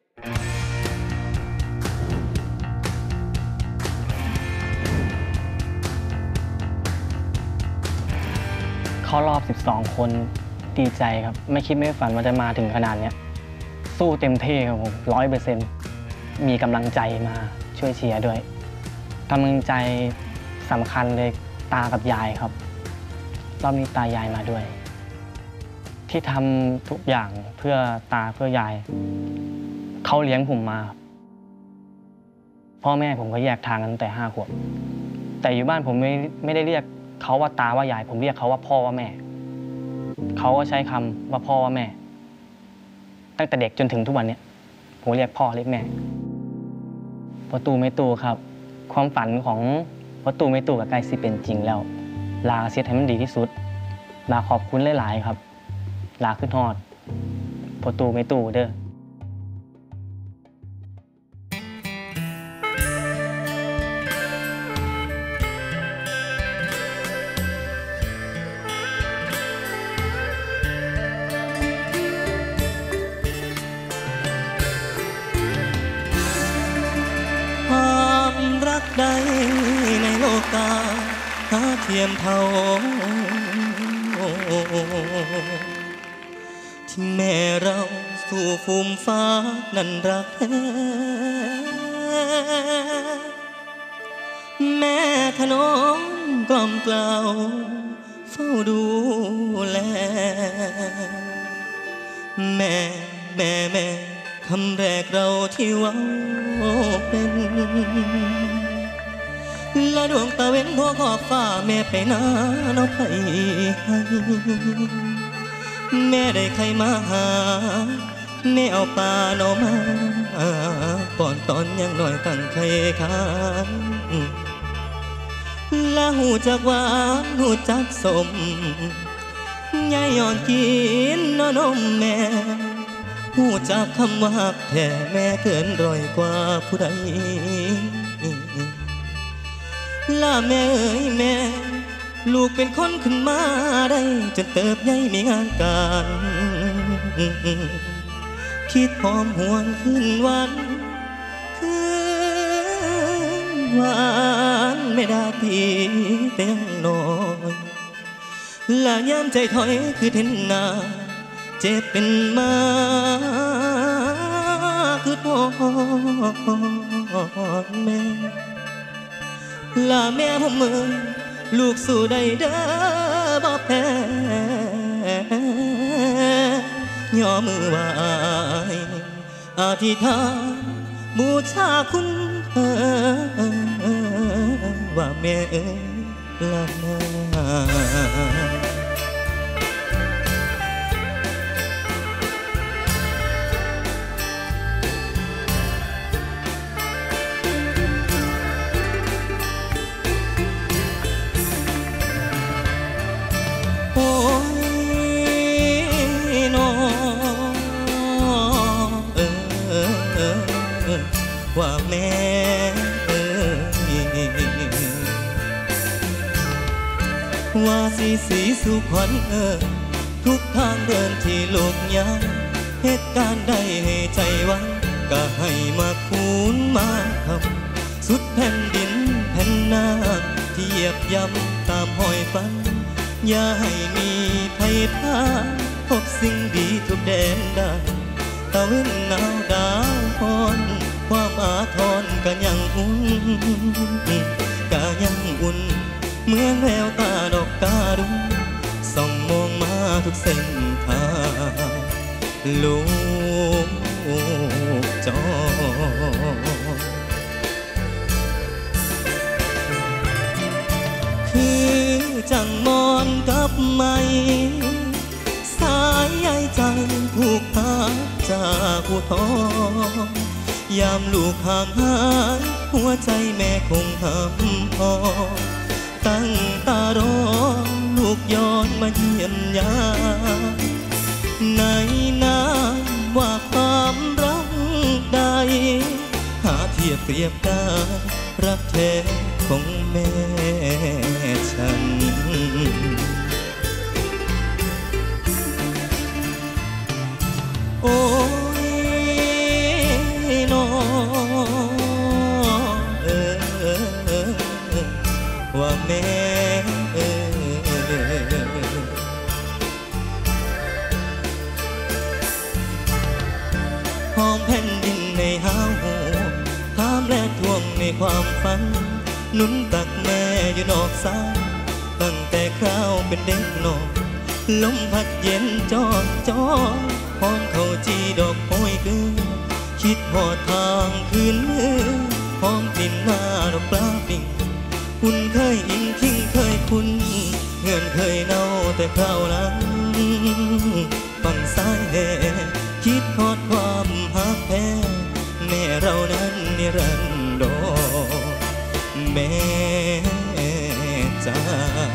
เข้ารอบ 12 คนดีใจครับไม่คิดไม่ฝันว่าจะมาถึงขนาดนี้สู้เต็มที่ครับผม 100% มีกำลังใจมาช่วยเชียร์ด้วยกำลังใจสำคัญเลยตากับยายครับรอบนี้ตายายมาด้วยที่ทำทุกอย่างเพื่อตาเพื่อยายเขาเลี้ยงผมมาพ่อแม่ผมก็แยกทางกันตั้งแต่5 ขวบแต่อยู่บ้านผมไม่ได้เรียกเขาว่าตาว่ายายผมเรียกเขาว่าพ่อว่าแม่เขาก็ใช้คำว่าพ่อว่าแม่ตั้งแต่เด็กจนถึงทุกวันนี้ผมเรียกพ่อเรียกแม่พ่อตู่แม่ตู่ครับความฝันของพ่อตู่แม่ตู่กับใกล้สิเป็นจริงแล้วลาเสียให้มันดีที่สุดลาขอบคุณหลายๆครับลาขึ้นฮอดพ่อตู่แม่ตู่เด้อใดในโลกาหาเทียมเท่าที่แม่เราสู่ฟูมฟ้านั้นรักแท้แม่ถนอมกล่อมกล่าวเฝ้าดูแลแม่คำแรกเราที่เว้าเป็นและดวงตาเว้นหัวขอบฟ้าแม่ไปนาน้องไปให้แม่ได้ใครมาหาแม่เอาปลาหน่อมาก่อนตอนยังน้อยตั้งไข่ค้างและหูจักหวานหูจักสมยายย้อนกินนมแม่หูจักคำว่าแท้แม่เกินร้อยกว่าผู้ใดล่าแม่เอ๋ยแม่ลูกเป็นคนขึ้นมาได้จนเติบใหญ่มีงานการคิดหอมหวนขึ้นวันไม่ได้ทีแต่ยังน้อยล่ายามใจถอยคือเทนนาเจ็บเป็นมาคือพ่อแม่ลาแม่ผมมือลูกสู่ได้เด้อบ่แพ้ย่อมือไหวอธิษฐานบูชาคุณว่าแม่เอ๋ยลาว่าแม่ว่าสีสุขวัญทุกทางเดินที่ลูกยามเหตุการณ์ใดให้ใจหวังก็ให้มาคูณมาทำสุดแผ่นดินแผ่นน้ำที่เหยียบย่ำตามหอยฟันอย่าให้มีภัยพาพบสิ่งดีทุกแดนได้ตะเว้นหนาวดาวพรความอาทรก็ยังอุ่นเหมือนแววตาดอกกาดุมส่องมองมาทุกเส้นทางลูกจอคือจังมอนกับไม้สายใยใจผูกพันจากผู้ท้อยามลูกห่างหายหัวใจแม่คงห้ำพอตั้งตารอลูกย้อนมาเยี่ยมยามในน้ำว่าความรักใดหาเทียบเปรียบได้รักแท้ของแม่ฉันโอ้ว่าแม่หอมแผ่นดินในห้าวหูข้ามและท่วงในความฝันหนุนตักแม่อยู่นอกสายตั้งแต่คราวเป็นเด็กน้อยลมพัดเย็นจอดหอมเข้าจีดอกโอยเกลือคิดหอดทางคืนมือหอมกลิ่นหน้าดอกปลาปิ่งคุณเคยอิงทิ้งเคยคุณเงินเคยเน่าแต่คราวหลังฟังสายแห่คิดทอดความหักแพ้รันดรแม่จ้า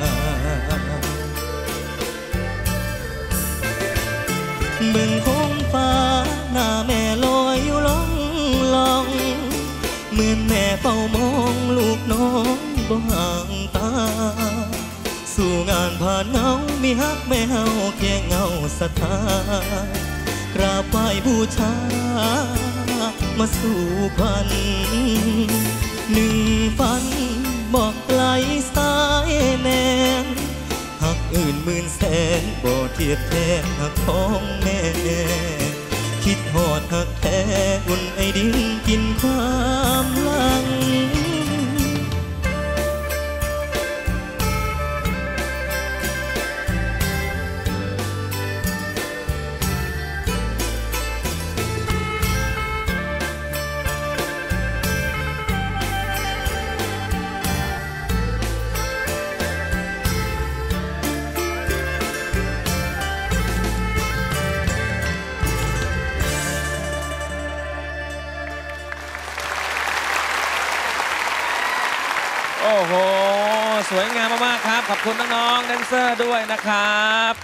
บึงคงฟ้าหน้าแม่ลอยอยู่ล่องลองเหมือนแม่เฝ้ามองลูกน้องบ่ห่างตาสู่งานผ่านเงามีฮักแม่เฮาเคียงเงาศรัทธากราบไหว้บูชามาสู่ควันหนึ่งฝันบอกไกลสายแนนหักอื่นหมื่นแสนบ่เทียบแทนหักของแม่คิดหอดหักแท้อุ่นไอดินกินความหลังโอ้โหสวยงามมากๆครับขอบคุณน้องๆแดนเซอร์ด้วยนะครับ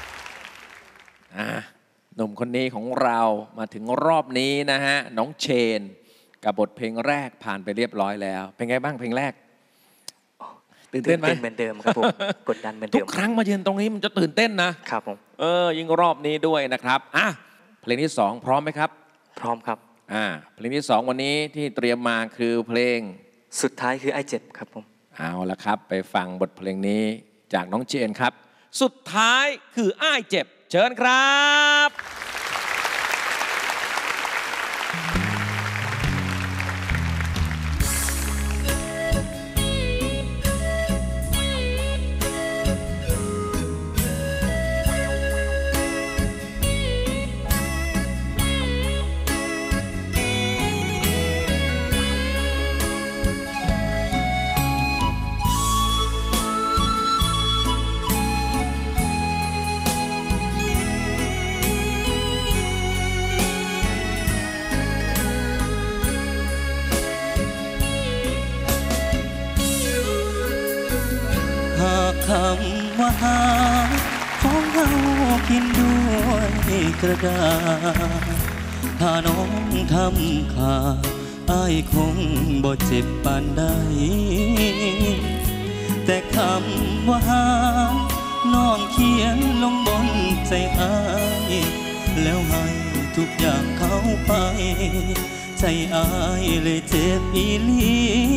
หนุ่มคนนี้ของเรามาถึงรอบนี้นะฮะน้องเชนกับบทเพลงแรกผ่านไปเรียบร้อยแล้วเป็นไงบ้างเพลงแรกตื่นเต้นไหมเหมือนเดิมครับผมกดดันเหมือนเดิมทุกครั้งมายืนตรงนี้มันจะตื่นเต้นนะครับผมยิ่งรอบนี้ด้วยนะครับเพลงที่2พร้อมไหมครับพร้อมครับเพลงที่2วันนี้ที่เตรียมมาคือเพลงสุดท้ายคือไอ้เจ็บครับผมเอาละครับไปฟังบทเพลงนี้จากน้องเจนครับสุดท้ายคืออ้ายเจ็บเชิญครับคำว่าหาของเรากินด้วยกระดาษถ้าน้องทำขาดอ้ายคงบ่เจ็บปานใดแต่คำว่าหาน้องเขียนลงบนใจอ้ายแล้วให้ทุกอย่างเข้าไปใจอ้ายเลยเจ็บอีหลี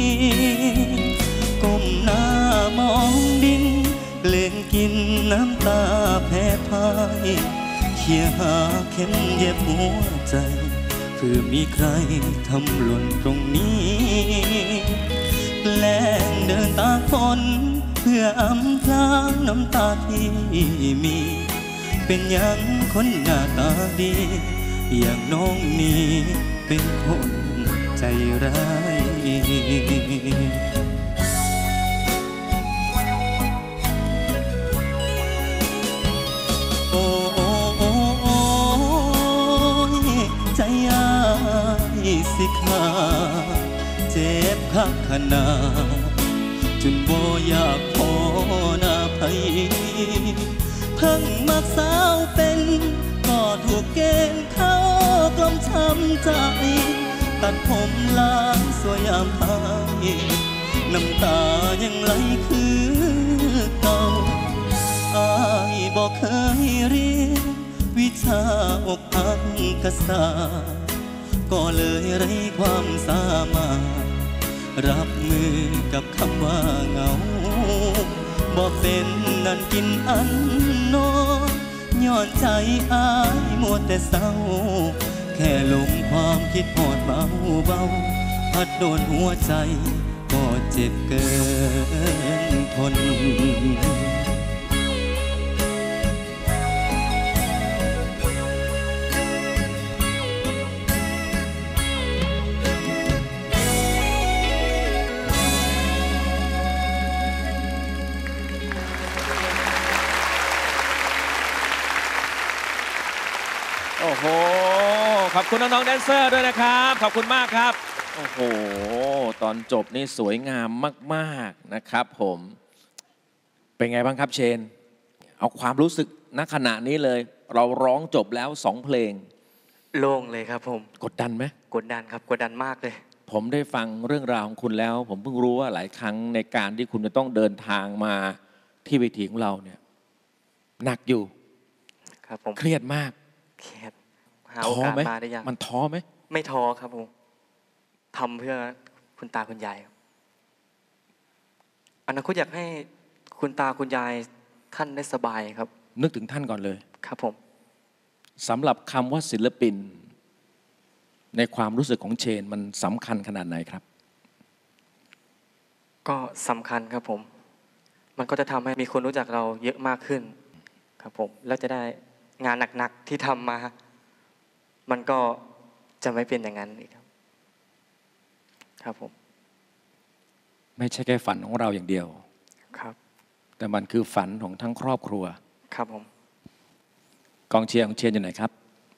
ก้มหน้ามองดินเล่นกินน้ำตาแพ้พ่ายเขี่ยหาเข็มเย็บหัวใจเพื่อมีใครทำหล่นตรงนี้แกล้งเดินตากฝนเพื่ออำพรางน้ำตาที่มีเป็นอย่างคนหน้าตาดีอย่างน้องนี้เป็นคนใจร้ายใจอ้ายสิขาเจ็บคักขนาดจนบ่อยากพอหน้าไผเพิ่งมักสาวเป็นก็ถูกเกณฑ์เข้ากล่อมช้ำใจตัดผมล้างสวยยามหายน้ำตายังไหลคือเก่าอ้ายบ่เคยเรียนวิชาอกหักกษาก็เลยไร้ความสามารถรับมือกับคำว่าเหงาบ่เป็นนั่นกินอันนอนย้อนใจอ้ายมัวแต่เศร้าแค่ลมความคิดหอดเบาเบาพัดโดนหัวใจก็เจ็บเกินทนโอ้โหขอบคุณน้องๆแดนเซอร์ด้วยนะครับขอบคุณมากครับโอ้โหตอนจบนี่สวยงามมากๆนะครับผมเป็นไงบ้างครับเชนเอาความรู้สึกณขณะนี้เลยเราร้องจบแล้ว2 เพลงโล่งเลยครับผมกดดันไหมกดดันครับกดดันมากเลยผมได้ฟังเรื่องราวของคุณแล้วผมเพิ่งรู้ว่าหลายครั้งในการที่คุณจะต้องเดินทางมาที่เวทีของเราเนี่ยหนักอยู่ครับผมเครียดมากเครียดหาโอกาสมาได้ยังมันท้อไหมไม่ท้อครับผมทำเพื่อคุณตาคุณยายอนาคตอยากให้คุณตาคุณยายท่านได้สบายครับนึกถึงท่านก่อนเลยครับผมสำหรับคำว่าศิลปินในความรู้สึกของเชนมันสำคัญขนาดไหนครับก็สำคัญครับผมมันก็จะทำให้มีคนรู้จักเราเยอะมากขึ้นครับผมแล้วจะได้งานหนักๆที่ทำมามันก็จะไม่เป็นอย่างนั้นอีกครับครับผมไม่ใช่แค่ฝันของเราอย่างเดียวครับแต่มันคือฝันของทั้งครอบครัวครับผมกองเชียร์ของเชนอยู่ไหนครับ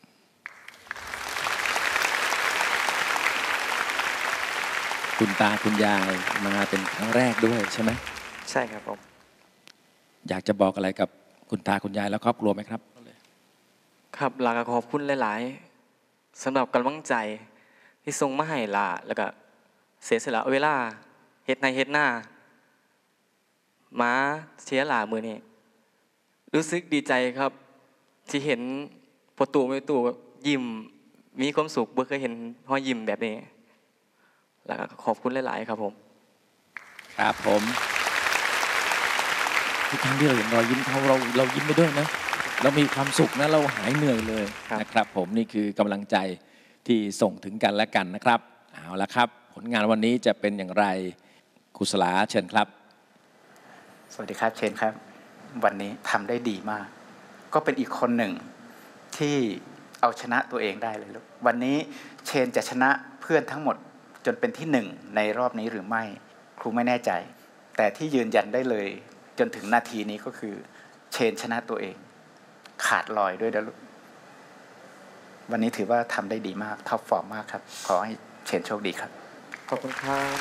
คุณตาคุณยายมาเป็นครั้งแรกด้วยใช่ไหมใช่ครับผมอยากจะบอกอะไรกับคุณตาคุณยายและครอบครัวไหมครับครับลาขอบคุณหลายๆสำหรับกำลังใจที่ส่งมาให้ลาแล้วก็เสียสละเวลาเฮ็ดในเฮ็ดหน้ามาเชียร์ลามือนี้รู้สึกดีใจครับที่เห็นพอตู่ไม่ตู่ยิ้มมีความสุขเบื่อเคยเห็นห้อยยิ้มแบบนี้แล้วก็ขอบคุณหลายๆครับผมครับผมทุกครั้งที่เราเห็นรอยยิ้มเขาเรายิ้มไปด้วยนะเรามีความสุขนะเราหายเหนื่อยเลยนะครับผมนี่คือกำลังใจที่ส่งถึงกันและกันนะครับเอาละครับผลงานวันนี้จะเป็นอย่างไรครูสลาเชิญครับสวัสดีครับเชนครับวันนี้ทำได้ดีมากก็เป็นอีกคนหนึ่งที่เอาชนะตัวเองได้เลยลูกวันนี้เชนจะชนะเพื่อนทั้งหมดจนเป็นที่1ในรอบนี้หรือไม่ครูไม่แน่ใจแต่ที่ยืนยันได้เลยจนถึงนาทีนี้ก็คือเชนชนะตัวเองขาดลอยด้วยนะลูกวันนี้ถือว่าทำได้ดีมากท็อปฟอร์มมากครับขอให้เชนโชคดีครับขอบคุณครับ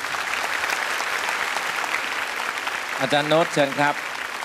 อาจารย์โน้ตเชิญครับ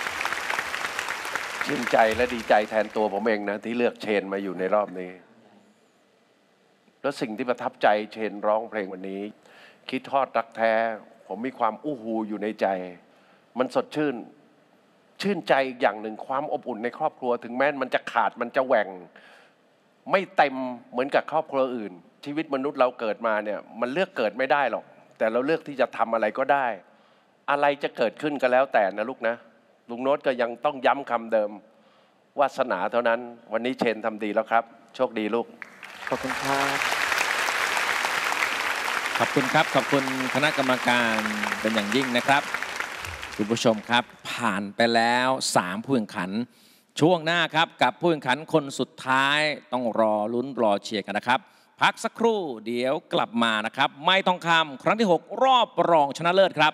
ชื่นใจและดีใจแทนตัวผมเองนะที่เลือกเชนมาอยู่ในรอบนี้แล้วสิ่งที่ประทับใจเชนร้องเพลงวันนี้คิดทอดรักแท้ผมมีความอู้หูอยู่ในใจมันสดชื่นใจอีกอย่างหนึ่งความอบอุ่นในครอบครัวถึงแม้มันจะขาดมันจะแหว่งไม่เต็มเหมือนกับครอบครัวอื่นชีวิตมนุษย์เราเกิดมาเนี่ยมันเลือกเกิดไม่ได้หรอกแต่เราเลือกที่จะทำอะไรก็ได้อะไรจะเกิดขึ้นก็แล้วแต่นะลูกนะลุงโน้ตก็ยังต้องย้ำคำเดิมวาสนาเท่านั้นวันนี้เชนทำดีแล้วครับโชคดีลูกขอบคุณครับขอบคุณครับขอบคุณคณะกรรมการเป็นอย่างยิ่งนะครับคุณผู้ชมครับผ่านไปแล้ว3ผู้แข่งขันช่วงหน้าครับกับผู้แข่งขันคนสุดท้ายต้องรอลุ้นรอเชียร์กันนะครับพักสักครู่เดี๋ยวกลับมานะครับไม่ทองคำครั้งที่6รอบรองชนะเลิศครับ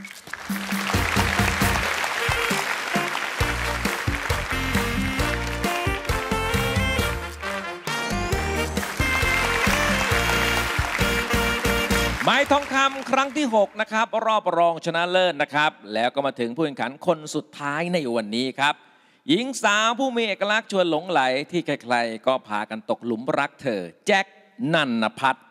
ไม้ทองคำครั้งที่6นะครับรอบรองชนะเลิศนะครับแล้วก็มาถึงผู้แข่งขันคนสุดท้ายในวันนี้ครับหญิงสาวผู้มีเอกลักษณ์ชวนหลงไหลที่ใครๆก็พากันตกหลุมรักเธอแจ็คนันทพัฒน์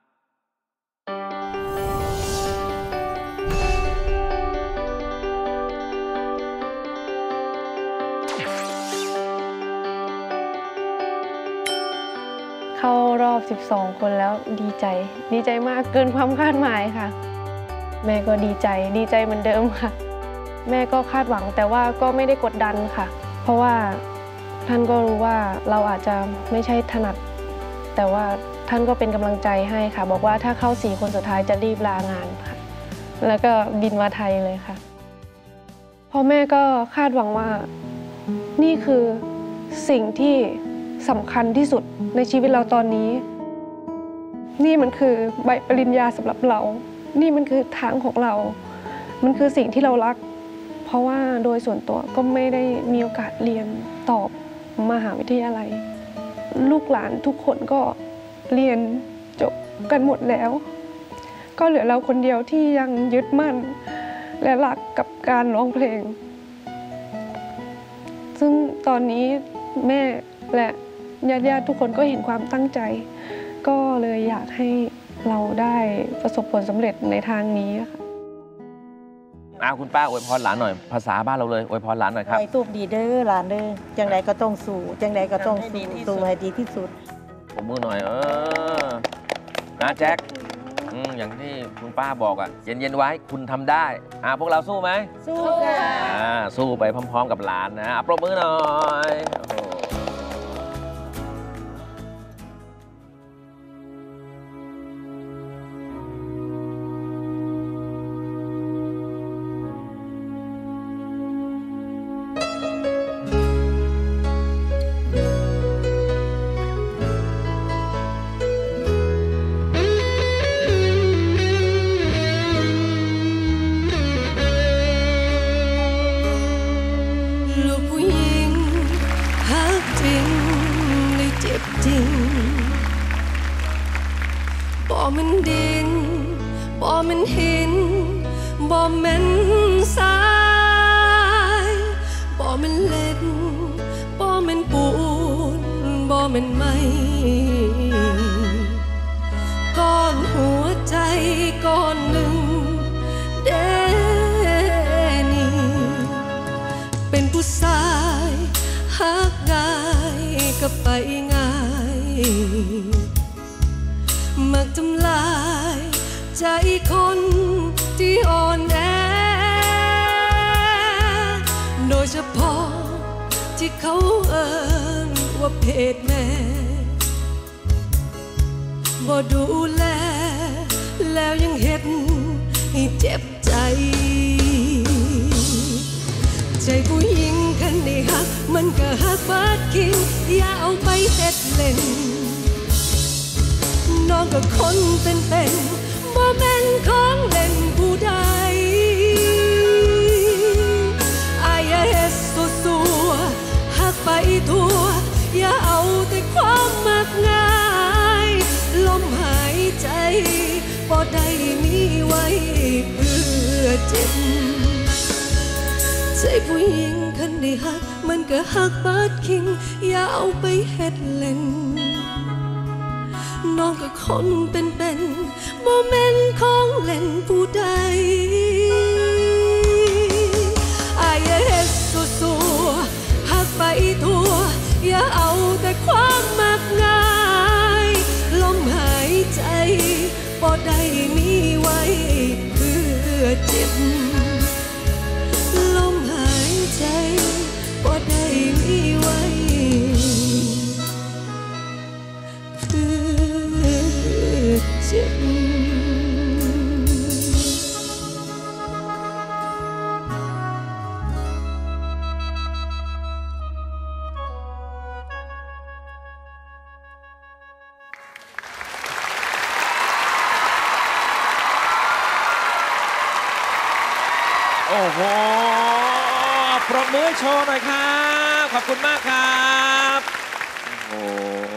เข้ารอบ12คนแล้วดีใจมากเกินความคาดหมายค่ะแม่ก็ดีใจเหมือนเดิมค่ะแม่ก็คาดหวังแต่ว่าก็ไม่ได้กดดันค่ะเพราะว่าท่านก็รู้ว่าเราอาจจะไม่ใช่ถนัดแต่ว่าท่านก็เป็นกำลังใจให้ค่ะบอกว่าถ้าเข้า4คนสุดท้ายจะรีบลางานค่ะแล้วก็บินมาไทยเลยค่ะพอแม่ก็คาดหวังว่านี่คือสิ่งที่สำคัญที่สุดในชีวิตเราตอนนี้นี่มันคือใบปริญญาสำหรับเรานี่มันคือทางของเรามันคือสิ่งที่เรารักเพราะว่าโดยส่วนตัวก็ไม่ได้มีโอกาสเรียนต่อมหาวิทยาลัยลูกหลานทุกคนก็เรียนจบกันหมดแล้วก็เหลือเราคนเดียวที่ยังยึดมั่นและรักกับการร้องเพลง ซึ่งตอนนี้แม่และญาติๆทุกคนก็เห็นความตั้งใจ ก็เลยอยากให้เราได้ประสบผลสำเร็จในทางนี้ค่ะคุณป้าอวยพรหลานหน่อยภาษาบ้านเราเลยอวยพรหลานหน่อยครับไว้ตูบดีเด้อหลานเด้อจังใดก็ต้องสู้จังใดก็ต้องสู้ให้ดีที่สุดผมมือหน่อยนะแจ็คอย่างที่คุณป้าบอกอ่ะเย็นๆไว้คุณทำได้พวกเราสู้ไหมสู้ค่ะสู้ไปพร้อมๆกับหลานนะปรบมือหน่อยบ่มันดินบ่มันหินบ่แม่นทรายบ่มันเหล็กบ่แม่นปูนบ่แม่นไม้ก้อนหัวใจก้อนหนึ่งเด้นี่เป็นผู้ชายหักง่ายก็ไปง่ายมักทำลายใจคนที่อ่อนแอโดยเฉพาะที่เขาเอิ้นว่าเพศแม่บ่ดูแลแล้วยังเฮ็ดให้เจ็บใจใจผู้หญิงคันได้ฮักมันก็ฮักบัดคิงอย่าเอาไปเฮ็ดเล่นน้องก็คนเป็นบ่แม่นของเล่นผู้ใดอายอย่าเฮ็ดสัวๆฮักไปทั่วอย่าเอาแต่ความมักง่ายลมหายใจบ่ได้มีไว้เพื่อเจ็บใจผู้หญิงคันได้ฮักมันก็ฮักบัดคิงอย่าเอาไปเฮ็ดเล่นน้องก็คนเป็นบ่แม่นของเล่นผู้ใดอายอย่าเฮ็ดสัวๆฮักไปทั่วอย่าเอาแต่ความมักง่ายลมหายใจบ่ได้มีไว้เพื่อเจ็บลมหายใจบ่ได้มีไว้เพื่อเจ็บโอ้โหปรบมือโชว์หน่อยครับขอบคุณมากครับโอ้โห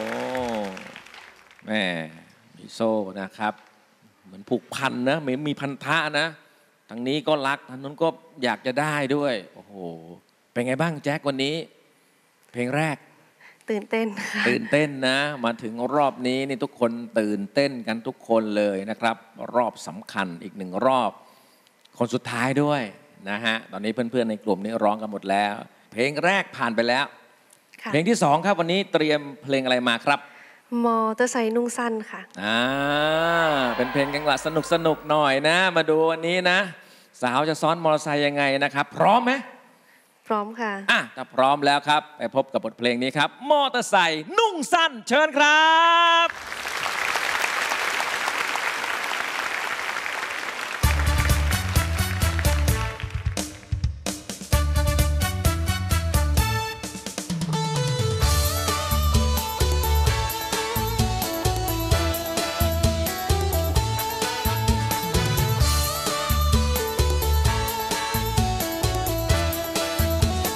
แม่มีโซ่นะครับเหมือนผูกพันนะเหมือนมีพันธะนะทางนี้ก็รักทางนู้นก็อยากจะได้ด้วยโอ้โหเป็นไงบ้างแจ็ควันนี้เพลงแรกตื่นเต้นค่ะตื่นเต้นนะมาถึงรอบนี้นี่ทุกคนตื่นเต้นกันทุกคนเลยนะครับรอบสำคัญอีกหนึ่งรอบคนสุดท้ายด้วยนะฮะตอนนี้เพื่อนๆในกลุ่มนี้ร้องกันหมดแล้วเพลงแรกผ่านไปแล้วเพลงที่สองครับวันนี้เตรียมเพลงอะไรมาครับมอเตอร์ไซค์นุ่งสั้นค่ะเป็นเพลงจังหวะสนุกๆหน่อยนะมาดูวันนี้นะสาวจะซ้อนมอเตอร์ไซค์ยังไงนะครับพร้อมไหมพร้อมค่ะถ้าพร้อมแล้วครับไปพบกับบทเพลงนี้ครับมอเตอร์ไซค์นุ่งสั้นเชิญครับ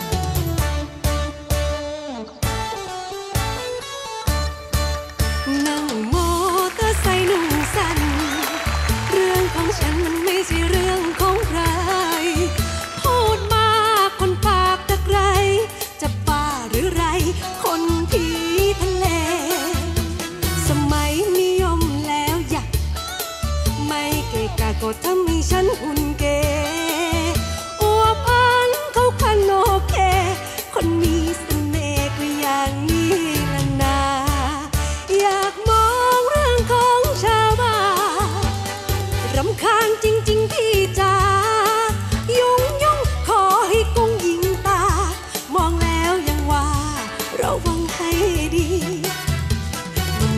น้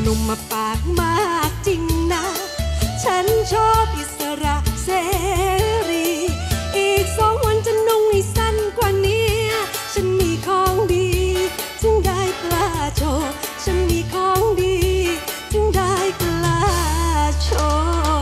นุ่มๆมาปากมากจริงนะฉันชอบอิสระเสรีอีก2 วันจะนุ่งให้สั้นกว่านี้ฉันมีของดีถึงได้กล้าโชว์ฉันมีของดีถึงได้กล้าโชว์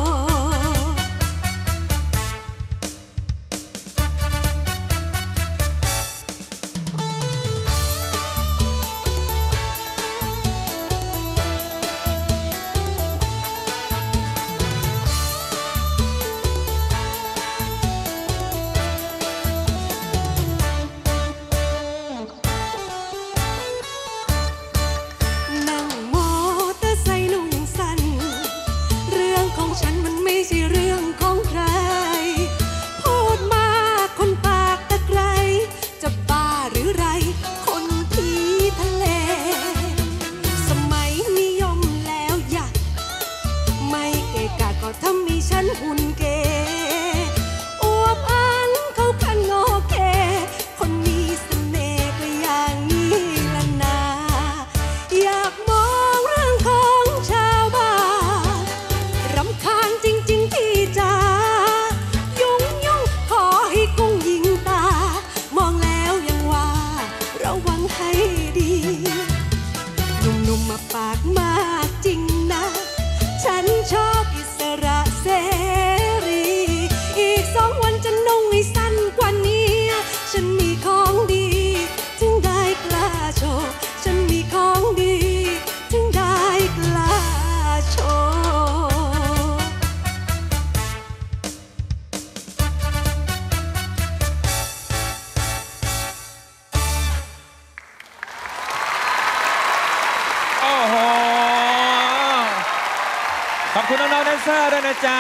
ขอบคุณน้องๆแดนเซอร์ด้วยนะจ๊ะ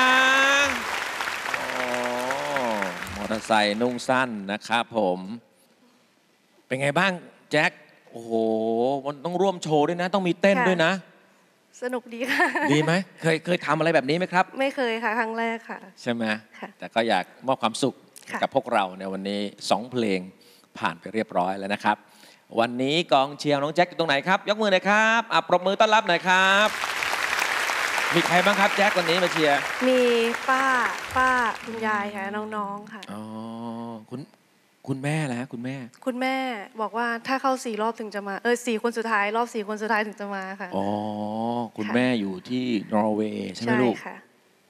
มอเตอร์ไซค์นุ่งสั้นนะครับผมเป็นไงบ้างแจ็คโอ้โหมันต้องร่วมโชว์ด้วยนะต้องมีเต้นด้วยนะสนุกดีค่ะดีไหมเคยทำอะไรแบบนี้ไหมครับไม่เคยค่ะครั้งแรกค่ะใช่ไหมแต่ก็อยากมอบความสุขกับพวกเราในวันนี้2 เพลงผ่านไปเรียบร้อยแล้วนะครับวันนี้กองเชียร์น้องแจ็คอยู่ตรงไหนครับยกมือหน่อยครับปรบมือต้อนรับหน่อยครับมีใครบ้างครับแจ็ควันนี้มาเชียร์มีป้าคุณยายค่ะน้องๆค่ะอ๋อคุณแม่แล้วคุณแม่บอกว่าถ้าเข้า4 รอบถึงจะมา4 คนสุดท้ายรอบ4 คนสุดท้ายถึงจะมาค่ะอ๋อคุณแม่อยู่ที่นอร์เวย์ใช่ไหมลูกใช่ค่ะ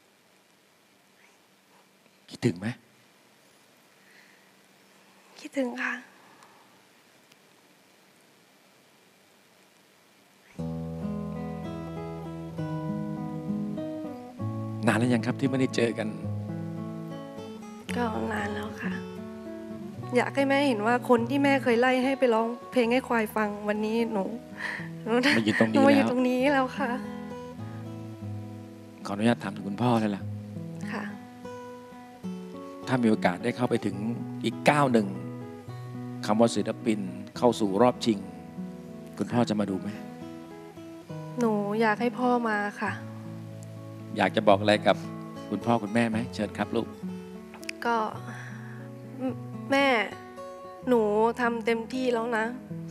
คิดถึงไหมคิดถึงค่ะนานแล้วยังครับที่ไม่ได้เจอกันก็นานแล้วค่ะอยากให้แม่เห็นว่าคนที่แม่เคยไล่ให้ไปร้องเพลงให้ควายฟังวันนี้หนูมาอยู่ตรงนี้แล้วค่ะขออนุญาตถามถึงคุณพ่อเลยล่ะค่ะถ้ามีโอกาสได้เข้าไปถึงอีกก้าวหนึ่งคำว่าศิลปินเข้าสู่รอบชิงคุณพ่อจะมาดูไหมหนูอยากให้พ่อมาค่ะอยากจะบอกอะไรกับคุณพ่อคุณแม่ไหมเชิญครับลูกก็แม่หนูทำเต็มที่แล้วนะ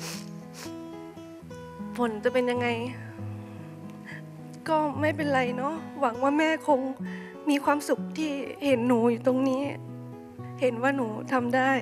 ผลจะเป็นยังไงก็ไม่เป็นไรเนาะหวังว่าแม่คงมีความสุขที่เห็นหนูอยู่ตรงนี้เห็นว่าหนูทำได้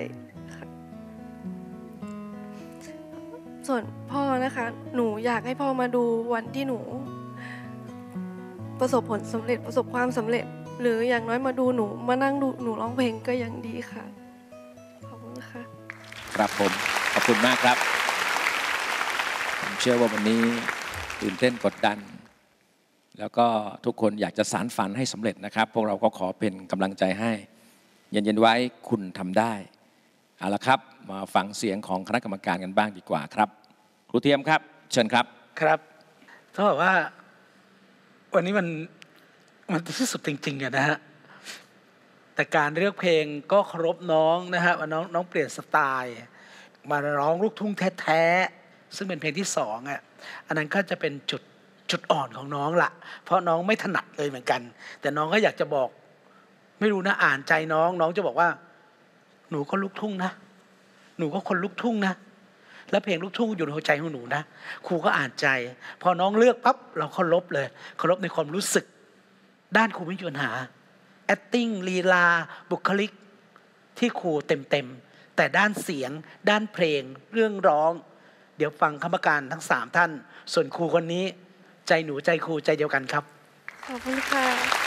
ส่วนพ่อนะคะหนูอยากให้พ่อมาดูวันที่หนูประสบผลสำเร็จประสบความสำเร็จหรืออย่างน้อยมาดูหนูมานั่งดูหนูร้องเพลงก็ยังดีค่ะขอบคุณค่ะครับผมขอบคุณมากครับผมเชื่อว่าวันนี้ตื่นเต้นกดดันแล้วก็ทุกคนอยากจะสานฝันให้สำเร็จนะครับพวกเราก็ขอเป็นกำลังใจให้เย็นๆไว้คุณทำได้เอาละครับมาฟังเสียงของคณะกรรมการกันบ้างดีกว่าครับครูเทียมครับเชิญครับครับต้องบอกว่าวันนี้มันที่สุดจริงๆนะฮะแต่การเลือกเพลงก็เคารพน้องนะฮะว่าน้องเปลี่ยนสไตล์มาร้องลูกทุ่งแท้ๆซึ่งเป็นเพลงที่2อันนั้นก็จะเป็นจุดอ่อนของน้องละเพราะน้องไม่ถนัดเลยเหมือนกันแต่น้องก็อยากจะบอกไม่รู้นะอ่านใจน้องจะบอกว่าหนูก็ลูกทุ่งนะหนูก็คนลูกทุ่งนะและเพลงลูกทุ่งอยู่ในหัวใจของหนูนะครูก็อ่านใจพอน้องเลือกปั๊บเราเคารพเลยเคารพในความรู้สึกด้านครูไม่มีปัญหา acting ลีลาบุคลิกที่ครูเต็มแต่ด้านเสียงด้านเพลงเรื่องร้องเดี๋ยวฟังคณะกรรมการทั้ง3ท่านส่วนครูคนนี้ใจหนูใจครูใจเดียวกันครับขอบคุณค่ะ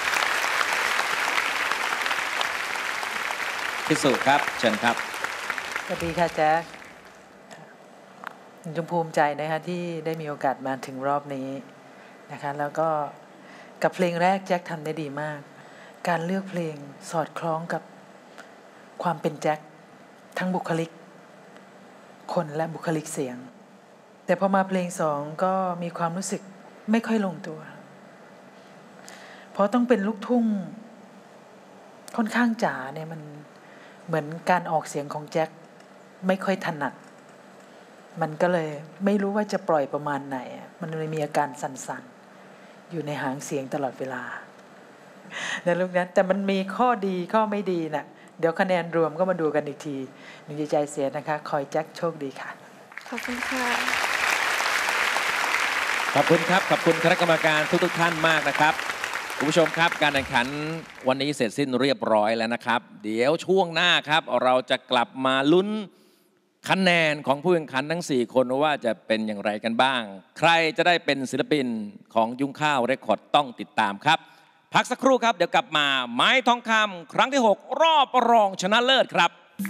พี่สุครับเชิญครับสวัสดีค่ะแจ๊คจงภูมิใจนะคะที่ได้มีโอกาสมาถึงรอบนี้นะคะแล้วก็กับเพลงแรกแจ็คทำได้ดีมากการเลือกเพลงสอดคล้องกับความเป็นแจ็คทั้งบุคลิกคนและบุคลิกเสียงแต่พอมาเพลง2ก็มีความรู้สึกไม่ค่อยลงตัวเพราะต้องเป็นลูกทุ่งค่อนข้างจ๋าเนี่ยมันเหมือนการออกเสียงของแจ็คไม่ค่อยถนัดมันก็เลยไม่รู้ว่าจะปล่อยประมาณไหนมันเลยมีอาการสั่นๆอยู่ในหางเสียงตลอดเวลาในลูกนั้นแต่มันมีข้อดีข้อไม่ดีน่ะเดี๋ยวคะแนนรวมก็มาดูกันอีกทีหนูอย่าใจเสียนะคะคอยแจ็คโชคดีค่ะขอบคุณค่ะขอบคุณครับขอบคุณคณะกรรมการทุกท่านมากนะครับคุณผู้ชมครับการแข่งขันวันนี้เสร็จสิ้นเรียบร้อยแล้วนะครับเดี๋ยวช่วงหน้าครับเราจะกลับมาลุ้นคะแนนของผู้แข่งขันทั้ง4คนว่าจะเป็นอย่างไรกันบ้างใครจะได้เป็นศิลปินของยุ้งข้าวเรคคอร์ดต้องติดตามครับพักสักครู่ครับเดี๋ยวกลับมาไม้ทองคำครั้งที่6รอบรองชนะเลิศครับ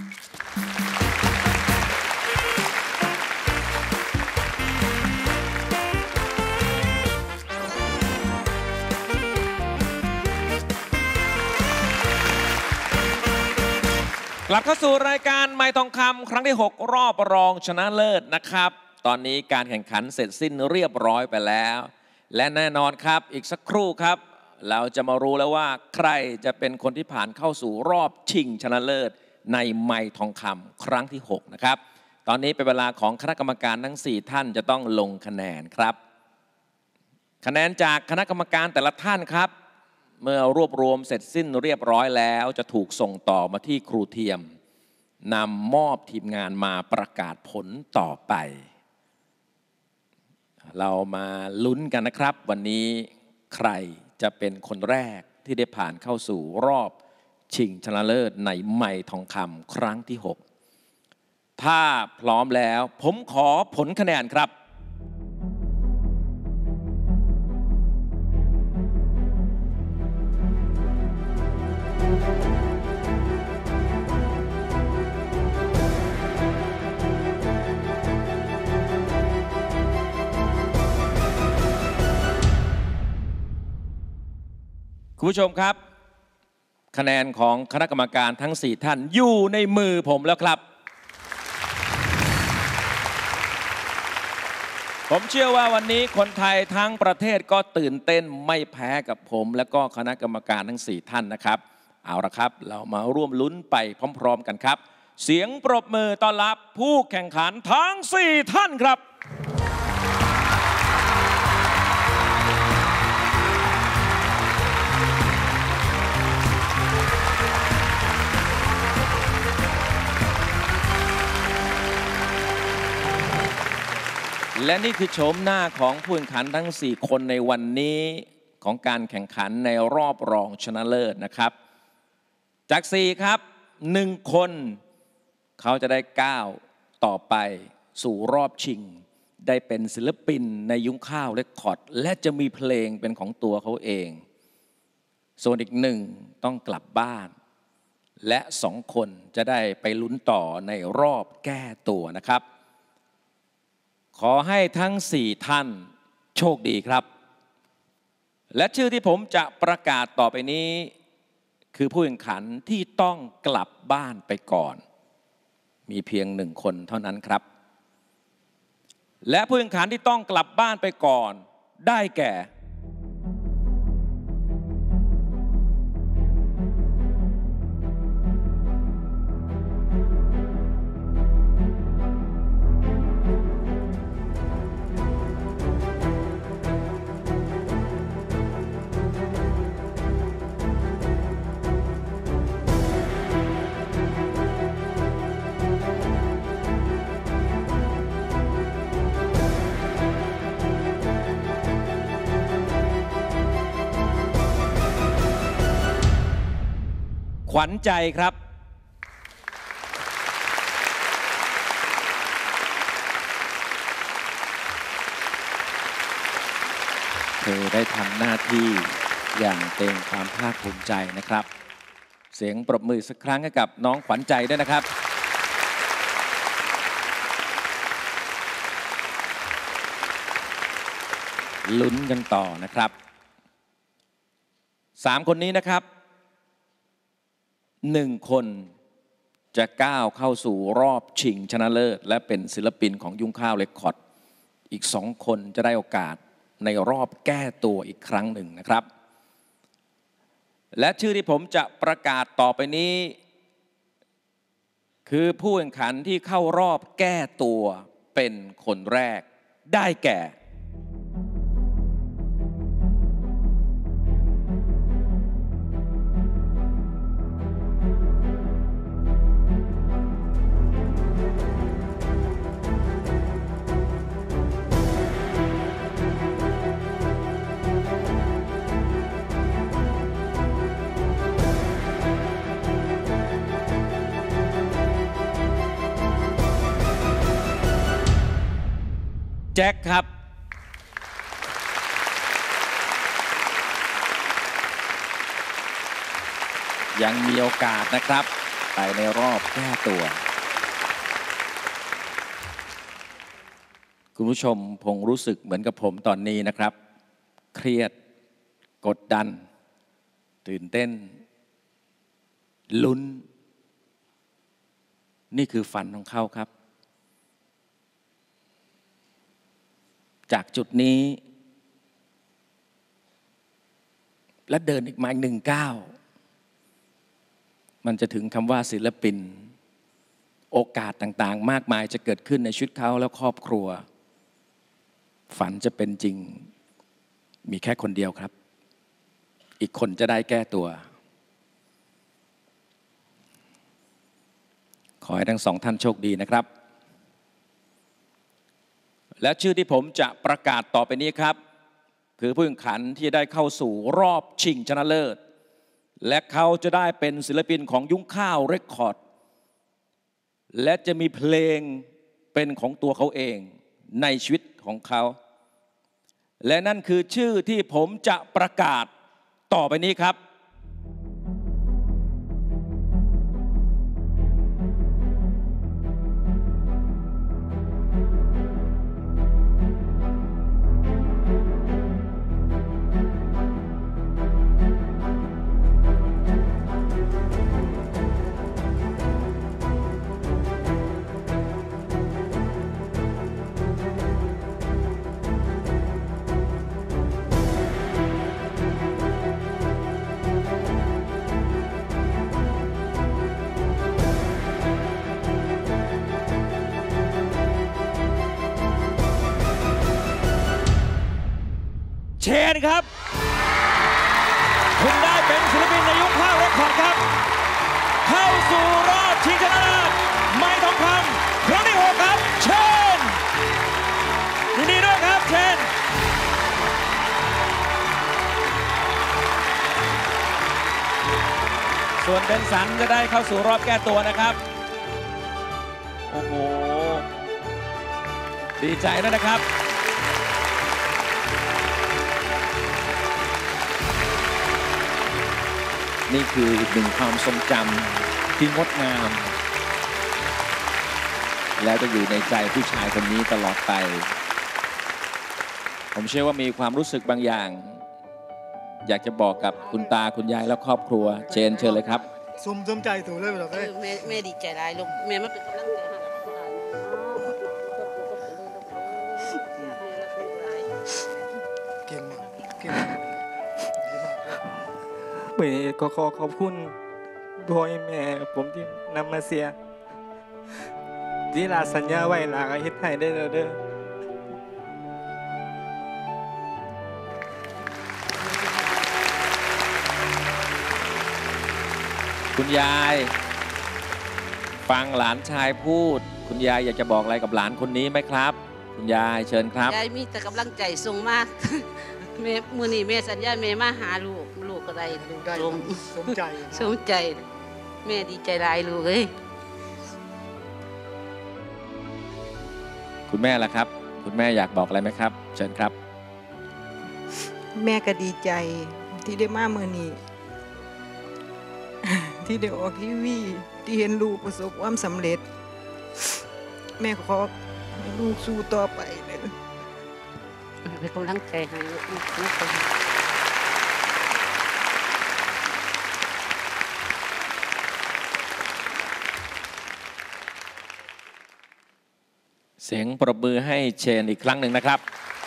กลับเข้าสู่รายการไม้ทองคำครั้งที่6รอบรองชนะเลิศนะครับตอนนี้การแข่งขันเสร็จสิ้นเรียบร้อยไปแล้วและแน่นอนครับอีกสักครู่ครับเราจะมารู้แล้วว่าใครจะเป็นคนที่ผ่านเข้าสู่รอบชิงชนะเลิศในไม้ทองคำครั้งที่6นะครับตอนนี้เป็นเวลาของคณะกรรมการทั้ง4ท่านจะต้องลงคะแนนครับคะแนนจากคณะกรรมการแต่ละท่านครับเมื่อรวบรวมเสร็จสิ้นเรียบร้อยแล้วจะถูกส่งต่อมาที่ครูเทียมนำมอบทีมงานมาประกาศผลต่อไปเรามาลุ้นกันนะครับวันนี้ใครจะเป็นคนแรกที่ได้ผ่านเข้าสู่รอบชิงชนะเลิศในไมค์ทองคำครั้งที่6ถ้าพร้อมแล้วผมขอผลคะแนนครับคุณผู้ชมครับคะแนนของคณะกรรมการทั้ง4ท่านอยู่ในมือผมแล้วครับผมเชื่อว่าวันนี้คนไทยทั้งประเทศก็ตื่นเต้นไม่แพ้กับผมและก็คณะกรรมการทั้ง4ท่านนะครับเอาละครับเรามาร่วมลุ้นไปพร้อมๆกันครับเสียงปรบมือต้อนรับผู้แข่งขันทั้ง4ท่านครับและนี่คือโฉมหน้าของผู้แข่งขันทั้ง4คนในวันนี้ของการแข่งขันในรอบรองชนะเลิศนะครับจาก4ครับ1คนเขาจะได้ก้าวต่อไปสู่รอบชิงได้เป็นศิลปินในยุ้งข้าวเรคคอร์ดและจะมีเพลงเป็นของตัวเขาเองส่วนอีก1ต้องกลับบ้านและ2คนจะได้ไปลุ้นต่อในรอบแก้ตัวนะครับขอให้ทั้ง4ท่านโชคดีครับและชื่อที่ผมจะประกาศต่อไปนี้คือผู้แข่งขันที่ต้องกลับบ้านไปก่อนมีเพียง1คนเท่านั้นครับและผู้แข่งขันที่ต้องกลับบ้านไปก่อนได้แก่วัญใจครับเธอได้ทำหน้าที่อย่างเต็มความภาคภูมิใจนะครับเสียงปรบมือสักครั้งให้กับน้องขวัญใจด้วยนะครับลุ้นกันต่อนะครับ3 คนนี้นะครับ1 คนจะก้าวเข้าสู่รอบชิงชนะเลิศและเป็นศิลปินของยุ้งข้าวเรคคอร์ดอีก2 คนจะได้โอกาสในรอบแก้ตัวอีกครั้งหนึ่งนะครับและชื่อที่ผมจะประกาศต่อไปนี้คือผู้แข่งขันที่เข้ารอบแก้ตัวเป็นคนแรกได้แก่แจ็คครับยังมีโอกาสนะครับไปในรอบแก้ตัวคุณผู้ชมคงรู้สึกเหมือนกับผมตอนนี้นะครับเครียดกดดันตื่นเต้นลุ้นนี่คือฝันของเขาครับจากจุดนี้และเดินอีกมา1 ก้าวมันจะถึงคำว่าศิลปินโอกาสต่างๆมากมายจะเกิดขึ้นในชีวิตเขาและครอบครัวฝันจะเป็นจริงมีแค่คนเดียวครับอีกคนจะได้แก้ตัวขอให้ทั้ง2 ท่านโชคดีนะครับและชื่อที่ผมจะประกาศต่อไปนี้ครับคือผู้แข่งขันที่ได้เข้าสู่รอบชิงชนะเลิศและเขาจะได้เป็นศิลปินของยุ้งข้าวเรคคอร์ดและจะมีเพลงเป็นของตัวเขาเองในชีวิตของเขาและนั่นคือชื่อที่ผมจะประกาศต่อไปนี้ครับเชนครับคุณได้เป็นศิลปินในยุ้งข้าวเรคคอร์ดครับเข้าสู่รอบชิงชนะเลิศไม้ทองคำครั้งที่6ครับเชนยินดีด้วยครับเชนส่วนเบนสันจะได้เข้าสู่รอบแก้ตัวนะครับโอ้โหดีใจด้วยนะครับนี่คืออีกหนึ่งความทรงจำที่งดงามแล้วจะอยู่ในใจผู้ชายคนนี้ตลอดไปผมเชื่อว่ามีความรู้สึกบางอย่างอยากจะบอกกับคุณตาคุณยายและครอบครัวเชิญเลยครับสมใจถูกเลยเหรอแม่ดีใจหลายลูกแม่มาเป็นกำลังใจให้เก่งมากเมื่อก็ขอขอบคุณพ่อแม่ผมที่นำมาเสียที่ลาสัญญาไว้ลาก็เฮ็ดให้ได้เด้อคุณยายฟังหลานชายพูดคุณยายอยากจะบอกอะไรกับหลานคนนี้ไหมครับคุณยายเชิญครับยายมีแต่กำลังใจส่งมากแม่มื้อนี้แม่สัญญาแม่มาหาลูกก็ได้ลูกสมใจแม่ดีใจหลายลูกเอ้ยคุณแม่ล่ะครับคุณแม่อยากบอกอะไรไหมครับเชิญครับแม่ก็ดีใจที่ได้มาเมื่อนี้ ที่ได้ออกทีวีที่เห็นลูกประสบความสำเร็จ แม่ขอให้ลูกสู้ต่อไปเลยเป็นกำลังใจให้ลูกเสียงปรบมือให้เชนอีกครั้งหนึ่งนะครับ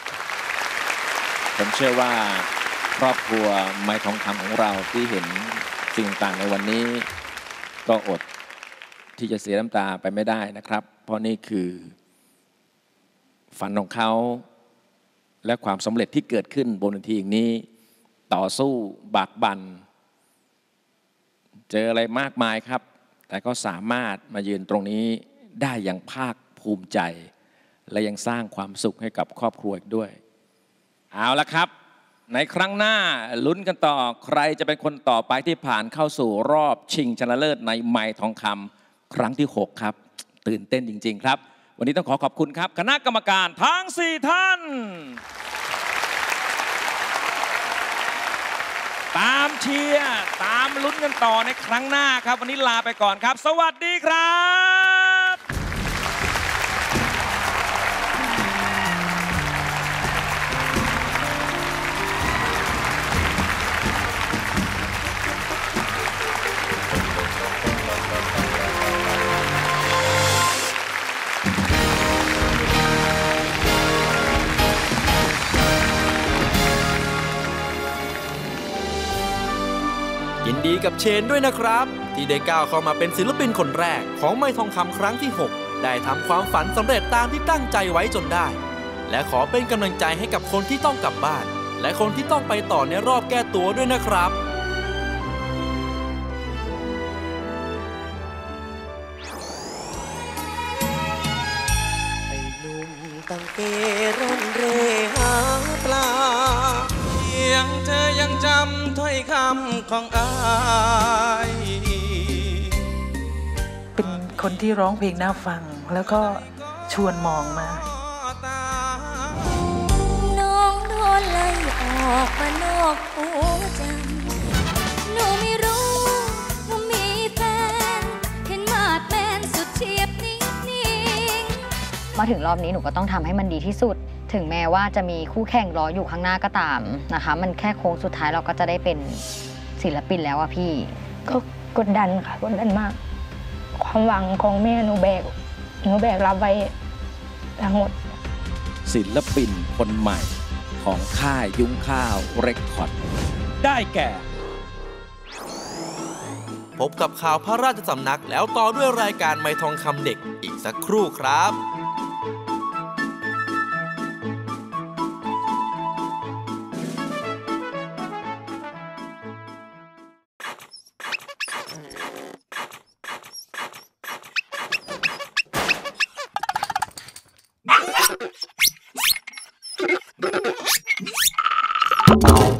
ผมเชื่อว่าครอบครัวไม้ทองคำของเราที่เห็นสิ่งต่างในวันนี้ก็อดที่จะเสียน้ำตาไปไม่ได้นะครับเพราะนี่คือฝันของเขาและความสำเร็จที่เกิดขึ้นบนเวทีอย่างนี้ต่อสู้บากบั่นเจออะไรมากมายครับแต่ก็สามารถมายืนตรงนี้ได้อย่างภาคภูมิใจและยังสร้างความสุขให้กับครอบครัวอีกด้วยเอาละครับในครั้งหน้าลุ้นกันต่อใครจะเป็นคนต่อไปที่ผ่านเข้าสู่รอบชิงชนะเลิศในไมค์ทองคำครั้งที่ 6 ครับตื่นเต้นจริงๆครับวันนี้ต้องขอบคุณครับคณะกรรมการทั้ง4ท่านตามเชียร์ตามลุ้นกันต่อในครั้งหน้าครับวันนี้ลาไปก่อนครับสวัสดีครับยินดีกับเชนด้วยนะครับที่ได้ก้าวเข้ามาเป็นศิลปินคนแรกของไมค์ทองคำครั้งที่ 6 ได้ทำความฝันสำเร็จตามที่ตั้งใจไว้จนได้และขอเป็นกำลังใจให้กับคนที่ต้องกลับบ้านและคนที่ต้องไปต่อในรอบแก้ตัวด้วยนะครับไอ้หนุ่มตั้งเกร่อนเร่หาปลายังเธอยังจำถ้อยคำของอายเป็นคนที่ร้องเพลงน่าฟังแล้วก็ชวนมองมาน้องโดนไล่ออกมานอกหัวใจหนูไม่รู้ว่ามีแฟนเห็นมาดแมนสุดเฉียบนิ่งๆมาถึงรอบนี้หนูก็ต้องทำให้มันดีที่สุดถึงแม้ว่าจะมีคู่แข่งรออยู่ข้างหน้าก็ตามนะคะมันแค่โค้งสุดท้ายเราก็จะได้เป็นศิลปินแล้วอะพี่ก็กดดันค่ะกดดันมากความหวังของแม่หนูแบกรับไว้ทั้งหมดศิลปินคนใหม่ของค่ายยุ้งข้าวเรคคอร์ดได้แก่พบกับข่าวพระราชสำนักแล้วต่อด้วยรายการไมค์ทองคำเด็กอีกสักครู่ครับเอา